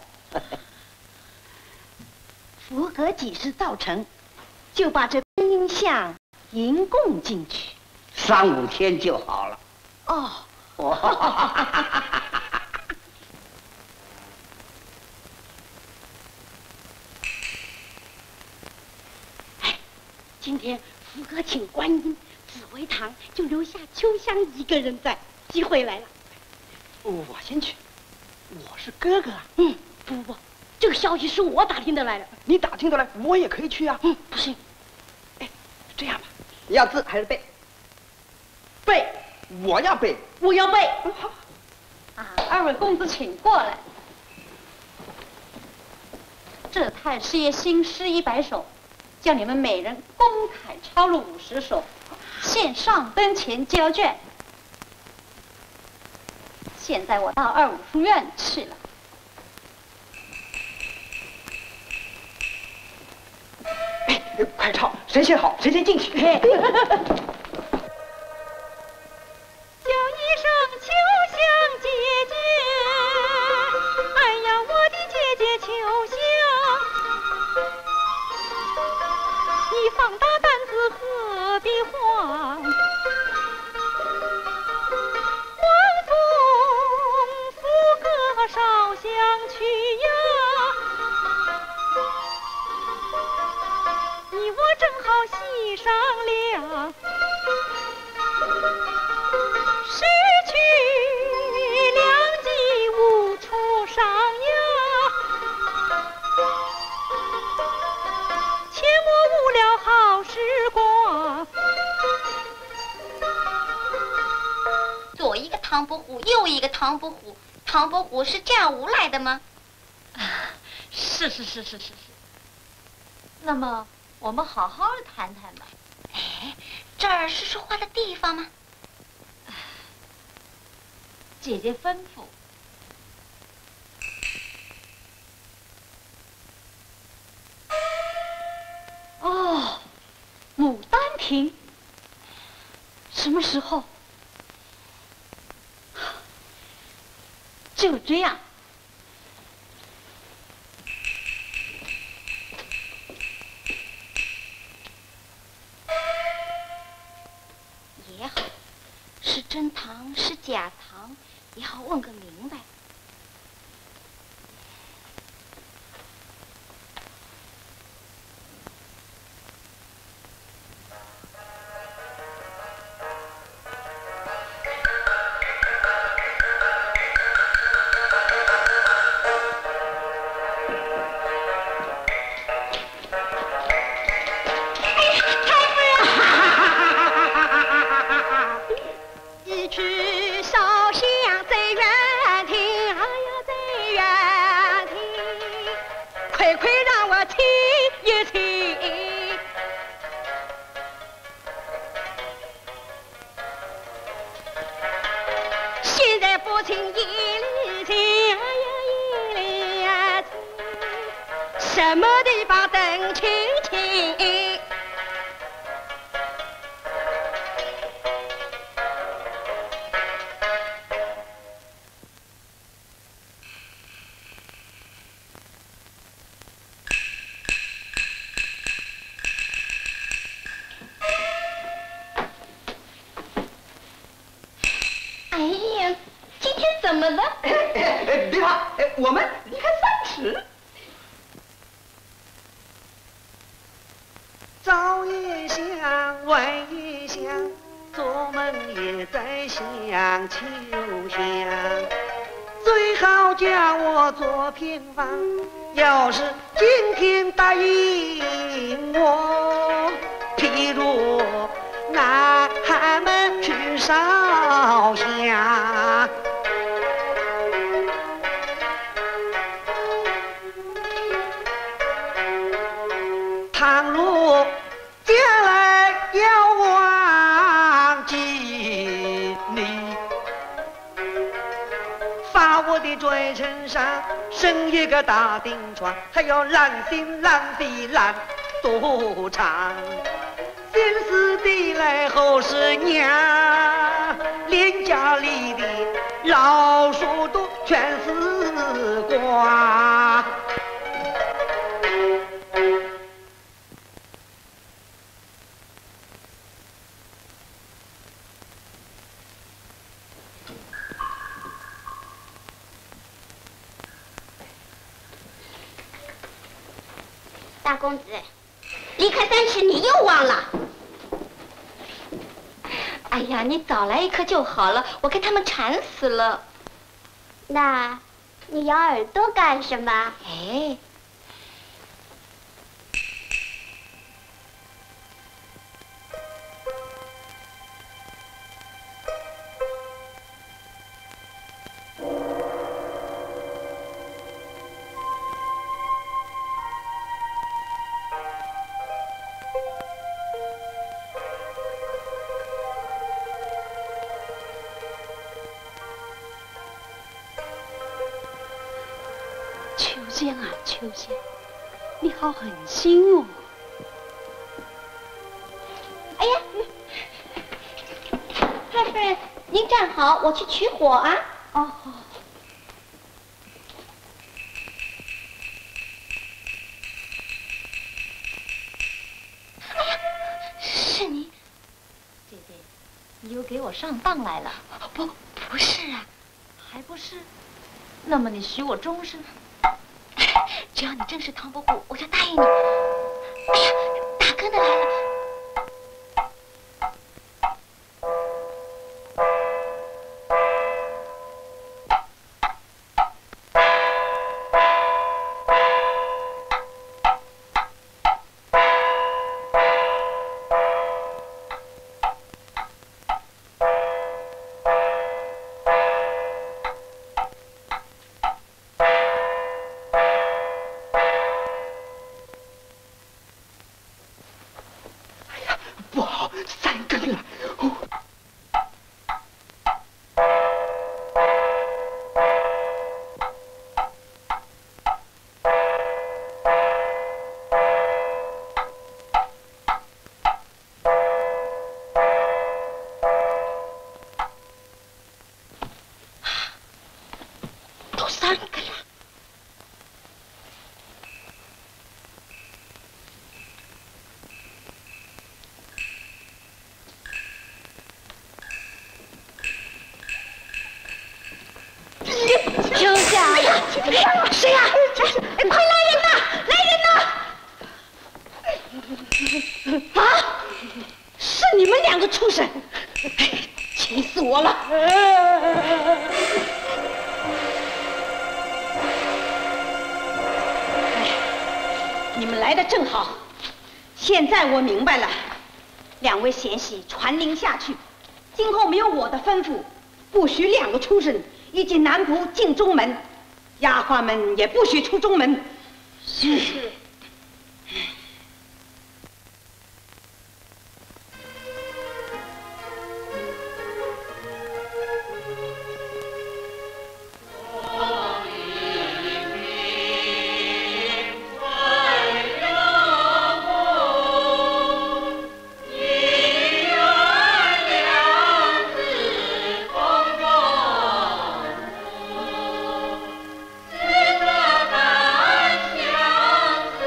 符合几时造成，就把这观音像迎供进去。 三五天就好了。 哦。哎，今天福哥请观音，紫薇堂就留下秋香一个人在，机会来了。 我先去，我是哥哥啊。 嗯，不不不，这个消息是我打听得来的。 你打听得来，我也可以去啊。 嗯，不行。 哎，这样吧，你要字还是背？背，我要背， 我要背。 好。 啊，二位公子请过来。这太师爷新诗一百首，叫你们每人公楷抄录五十首，现上灯前交卷。现在我到二五书院去了。 哎，快抄，谁写好谁先进去。 叫一声秋香姐姐，哎呀，我的姐姐秋香，你放大胆子何必慌？黄风拂歌烧香去呀，你我正好喜上了。失去良机无处上呀，切莫误了好时光。 左一个唐伯虎，右一个唐伯虎，唐伯虎是这样无赖的吗？ 是是是是是是。那么我们好好的谈谈吧。 哎，这儿是说话的地方吗？ 姐姐吩咐。 哦，牡丹亭，什么时候？就这样。 也好，是真糖是假糖，也好问个明白。 什么地方等亲戚？ 哎呀，今天怎么了？ 别怕，我们离开三尺。 早也想，晚也想，做梦也在想秋香。最好叫我做偏方，要是今天答应我，譬如男孩们去烧香。倘若将来要忘记你，发我的嘴唇上生一个大顶床，还要蓝心蓝肺蓝多长。先死的来后是娘，连家里的老鼠都全死光。 大公子，离开三尺你又忘了。哎呀，你早来一颗就好了，我给他们馋死了。那，你咬耳朵干什么？哎。 秋香啊，秋香，你好狠心哦！ 哎呀，太夫人，您站好，我去取火啊。 哦，好。 哎呀，是你，姐姐，你又给我上当来了？不，不是啊， 还不是？那么你许我终身？ 只要你正是唐伯虎，我就答应你。哎呀，大哥的来了。 秋香， 谁呀？哎，快来人呐！来人呐！ 啊！是你们两个畜生！气死我了！你们来的正好，现在我明白了，两位贤媳传令下去，今后没有我的吩咐，不许两个畜生以及男仆进中门，丫鬟们也不许出中门。是。是思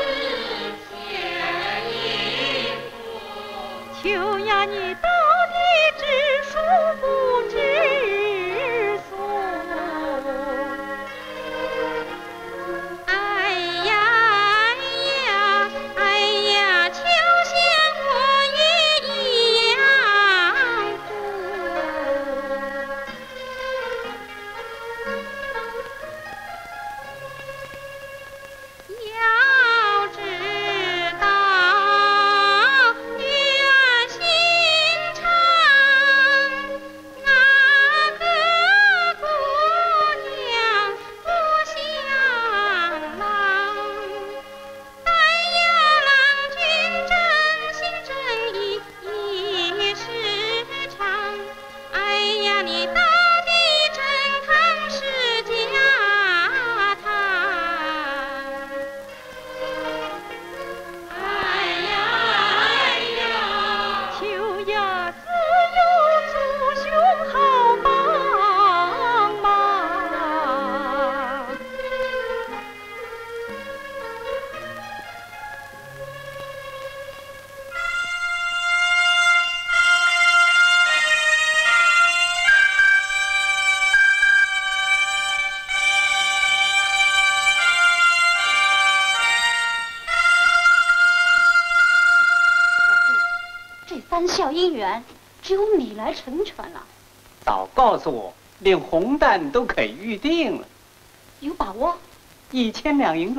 三校姻缘，只有你来成全了。 早告诉我，连红蛋都肯预定了。 有把握？ 一千两银子。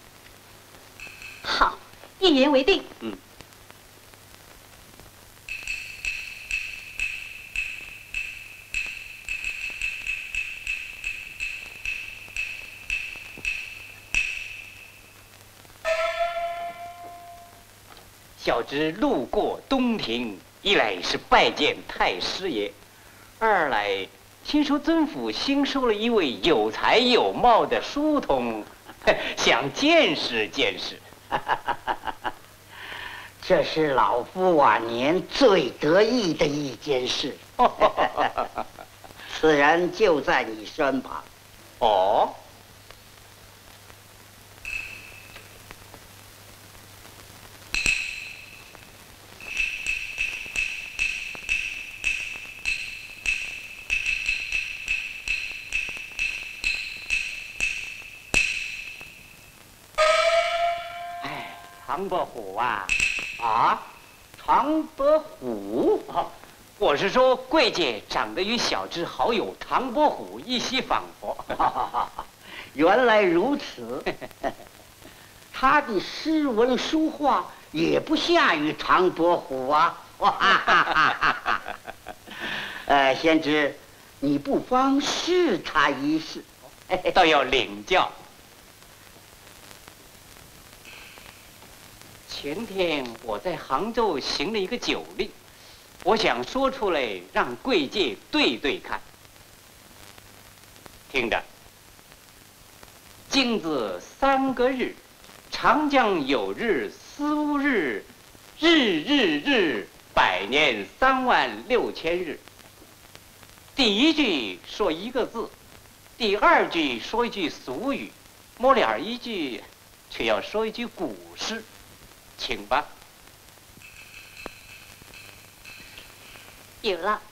好，一言为定。 嗯。小侄路过东庭，一来是拜见太师爷，二来听说尊府新收了一位有才有貌的书童，想见识见识。 这是老夫晚年最得意的一件事。此人就在你身旁。 哦。唐伯虎啊， 啊，唐伯虎、 哦，我是说贵姐长得与小侄好友唐伯虎一稀仿佛。 原来如此，他的诗文书画也不下于唐伯虎啊。呃，先知，你不妨试他一试， 倒要领教。前天我在杭州行了一个酒令，我想说出来让贵界对对看。听着，今子三个日，长江有日思无日，日日日，百年三万六千日。第一句说一个字，第二句说一句俗语，末了一句却要说一句古诗。请吧。 有了。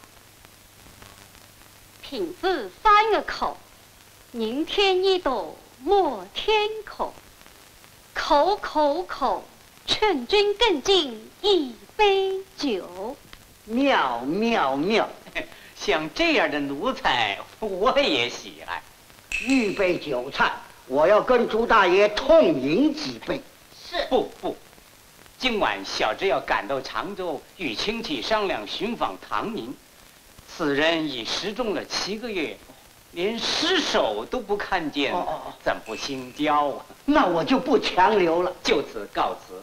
品字三个口，宁添一斗莫添口。口口口，劝君更尽一杯酒。 妙妙妙！ 像这样的奴才，我也喜爱。 预备酒菜，我要跟朱大爷痛饮几杯。 是。 不不。今晚小侄要赶到常州，与亲戚商量寻访唐宁。此人已失踪了七个月，连尸首都不看见，哦哦怎不心焦啊？ 那我就不强留了， 就此告辞。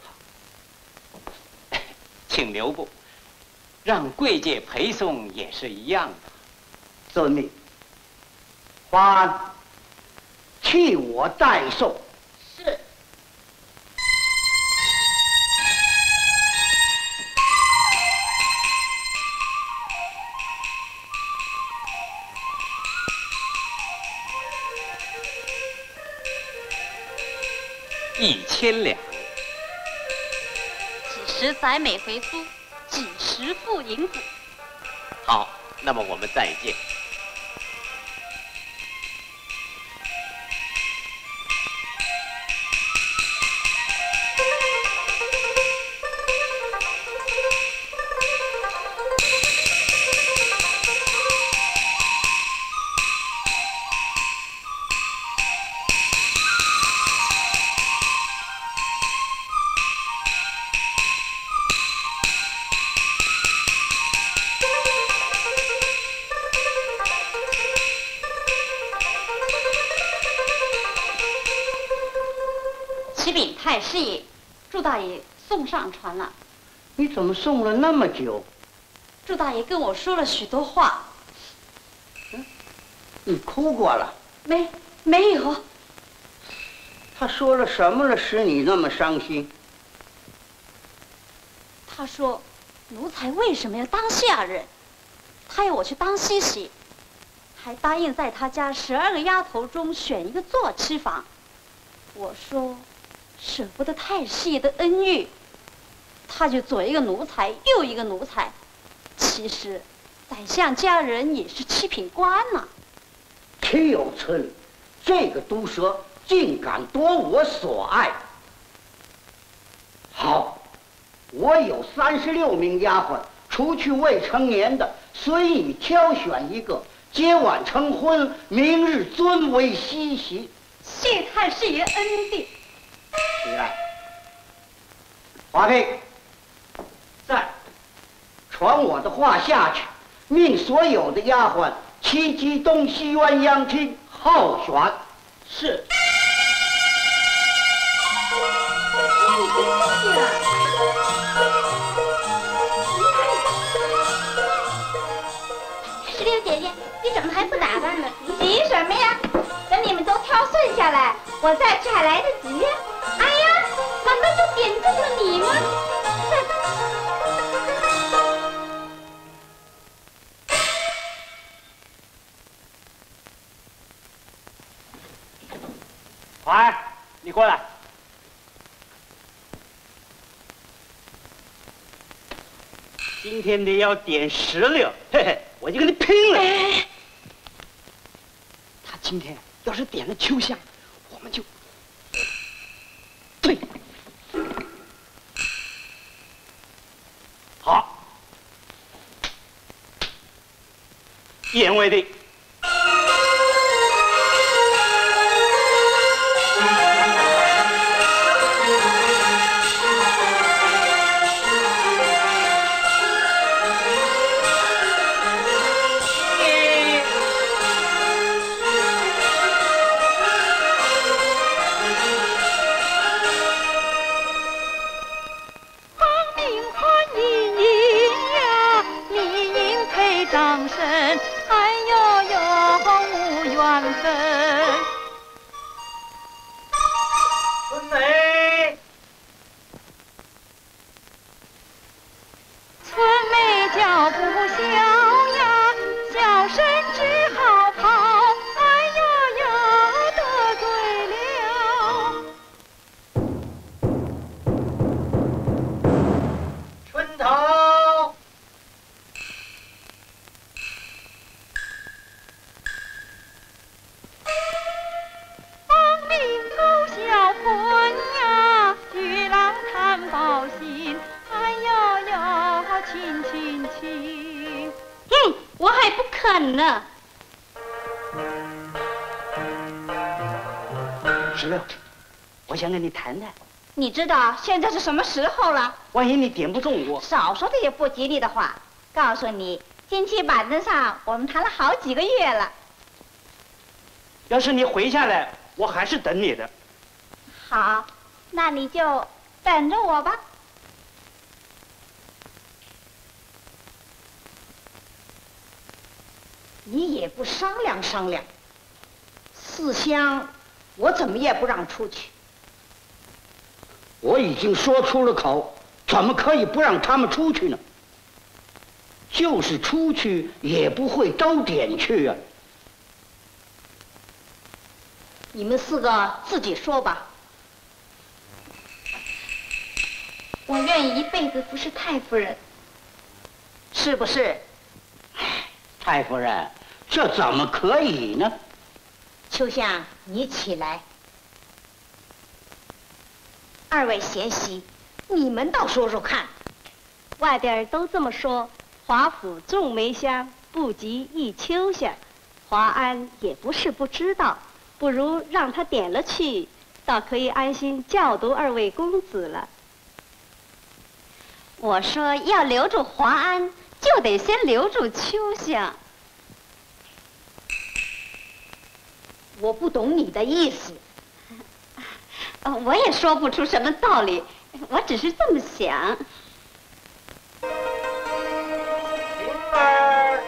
请留步，让贵界陪送也是一样的。 遵命。华安，替我代送。 是。 一千两。 几时载美回苏？几时付银子？ 好，那么我们再见。 启禀太师爷，祝大爷送上船了。 你怎么送了那么久？ 祝大爷跟我说了许多话。 嗯，你哭过了？ 没，没有。 他说了什么了，使你那么伤心？ 他说，奴才为什么要当下人？他要我去当西媳，还答应在他家十二个丫头中选一个做妻房。我说。舍不得太师爷的恩遇，他就左一个奴才，右一个奴才。其实，宰相家人也是七品官呐、啊。 岂有此理！这个毒蛇竟敢夺我所爱！好，我我有三十六名丫鬟，除去未成年的，随你挑选一个，接晚成婚，明日尊为西席。 谢太师爷恩典。 起来，华妃，在，传我的话下去，命所有的丫鬟齐集东西鸳鸯厅候选。 是。 你听东西了？石榴姐姐，你怎么还不打扮呢？ 急什么呀？等你们都挑顺下来，我再去还来得及呀。 哎呀，难道就点中了你吗？ 华儿，你过来。今天你要点石榴，嘿嘿，我就跟你拼了！ 哎、他今天要是点了秋香，我们就对。 好，一言为定。 掌声，哎呦呦，无缘分。 春梅， 春梅脚不小呀，小生只好跑，哎呦呦，得罪了。 春桃。 小婚呀，与郎谈报信，哎呦呦，亲亲亲。 哼，我还不肯呢。 石榴，我想跟你谈谈。 你知道现在是什么时候了？ 万一你点不中我， 少说这些不吉利的话。告诉你，金漆板子上我们谈了好几个月了。 要是你回下来，我还是等你的。 好，那你就等着我吧。 你也不商量商量，四香我怎么也不让出去。 我已经说出了口，怎么可以不让他们出去呢？就是出去，也不会都点去啊。 你们四个自己说吧。 我愿意一辈子服侍太夫人， 是不是？ 太夫人，这怎么可以呢？ 秋香，你起来。二位贤媳，你们倒说说看。 外边都这么说，华府种梅香不及一秋香，华安也不是不知道，不如让他点了去，倒可以安心教读二位公子了。 我说要留住华安，就得先留住秋香。 我不懂你的意思。 呃，我也说不出什么道理，我只是这么想。 晴儿，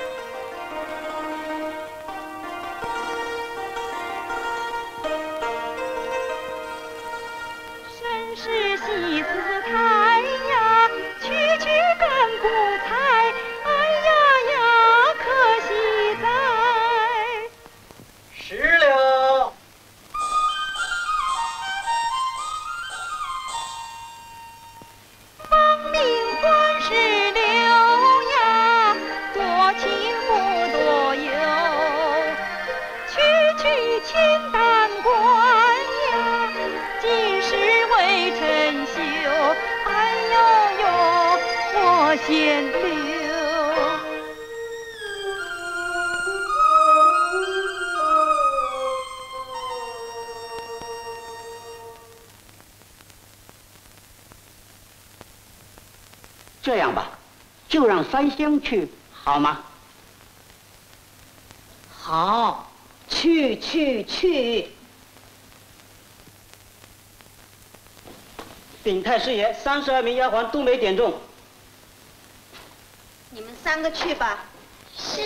身是戏子台呀，区区亘古才，哎呀呀，可惜在。 石榴。 芳名冠石榴呀，多情不多忧，区区清淡观呀，尽是为陈秀。 先留。 这样吧，就让三香去，好吗？ 好，去去去。 禀太师爷，三十二名丫鬟都没点中。 你们三个去吧。 是。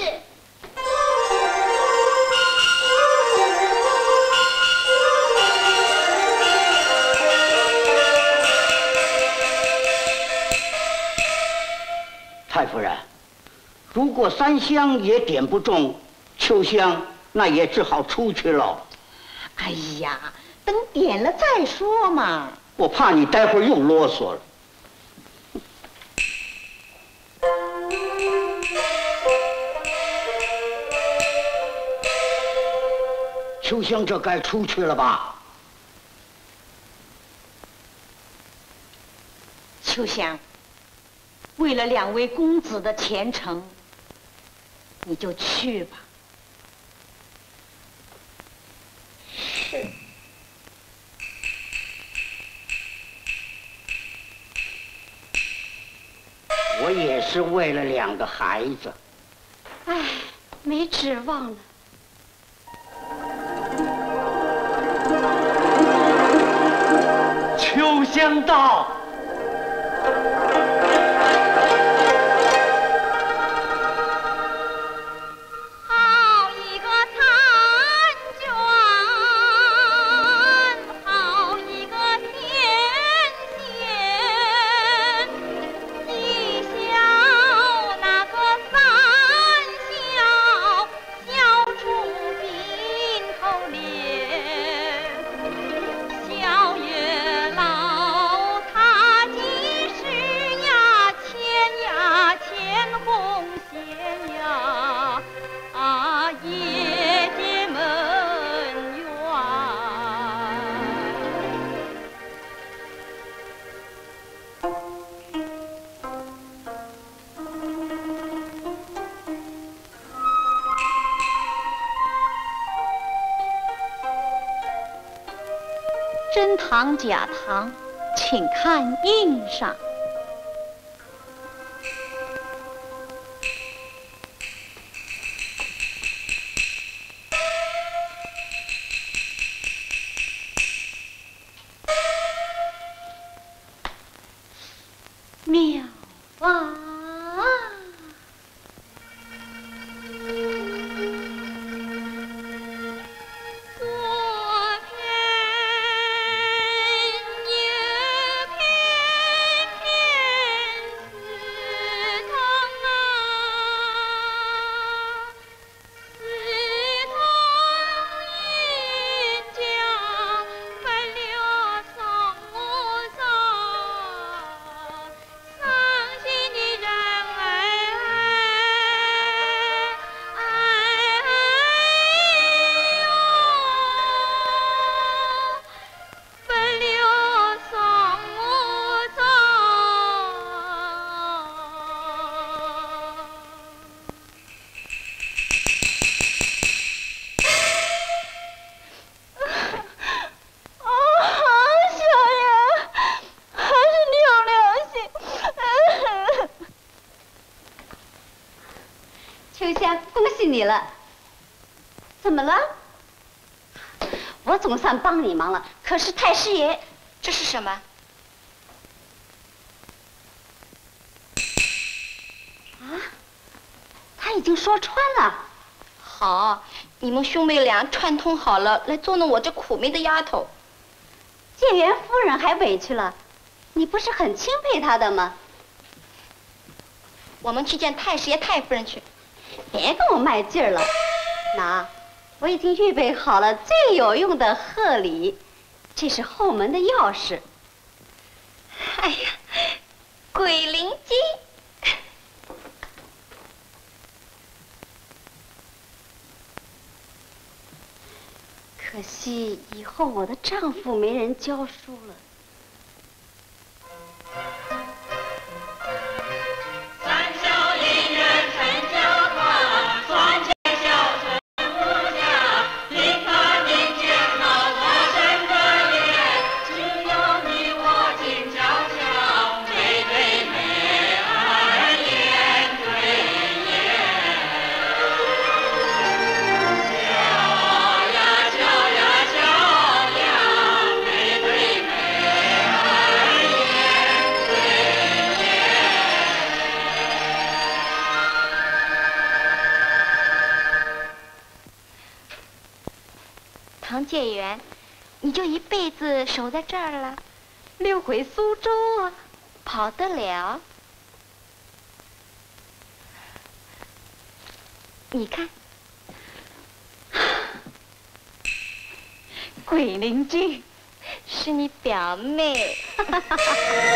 太夫人，如果三香也点不中，秋香那也只好出去了。 哎呀，等点了再说嘛。 我怕你待会儿又啰嗦了。秋香，这该出去了吧？ 秋香。为了两位公子的前程，你就去吧。 是。 我也是为了两个孩子。 唉，没指望了。 秋香到。 真堂假堂，请看印上。妙啊！你了，怎么了？我总算帮你忙了，可是太师爷， 这是什么？ 啊，他已经说穿了。 好，你们兄妹俩串通好了，来捉弄我这苦命的丫头。 建元夫人还委屈了，你不是很钦佩她的吗？ 我们去见太师爷、太夫人去。 别跟我卖劲儿了，那我已经预备好了最有用的贺礼，这是后门的钥匙。 哎呀，鬼灵精！ 可惜以后我的丈夫没人教书了。 结缘，你就一辈子守在这儿了？ 溜回苏州啊， 跑得了？你看， 鬼灵精， 是你表妹。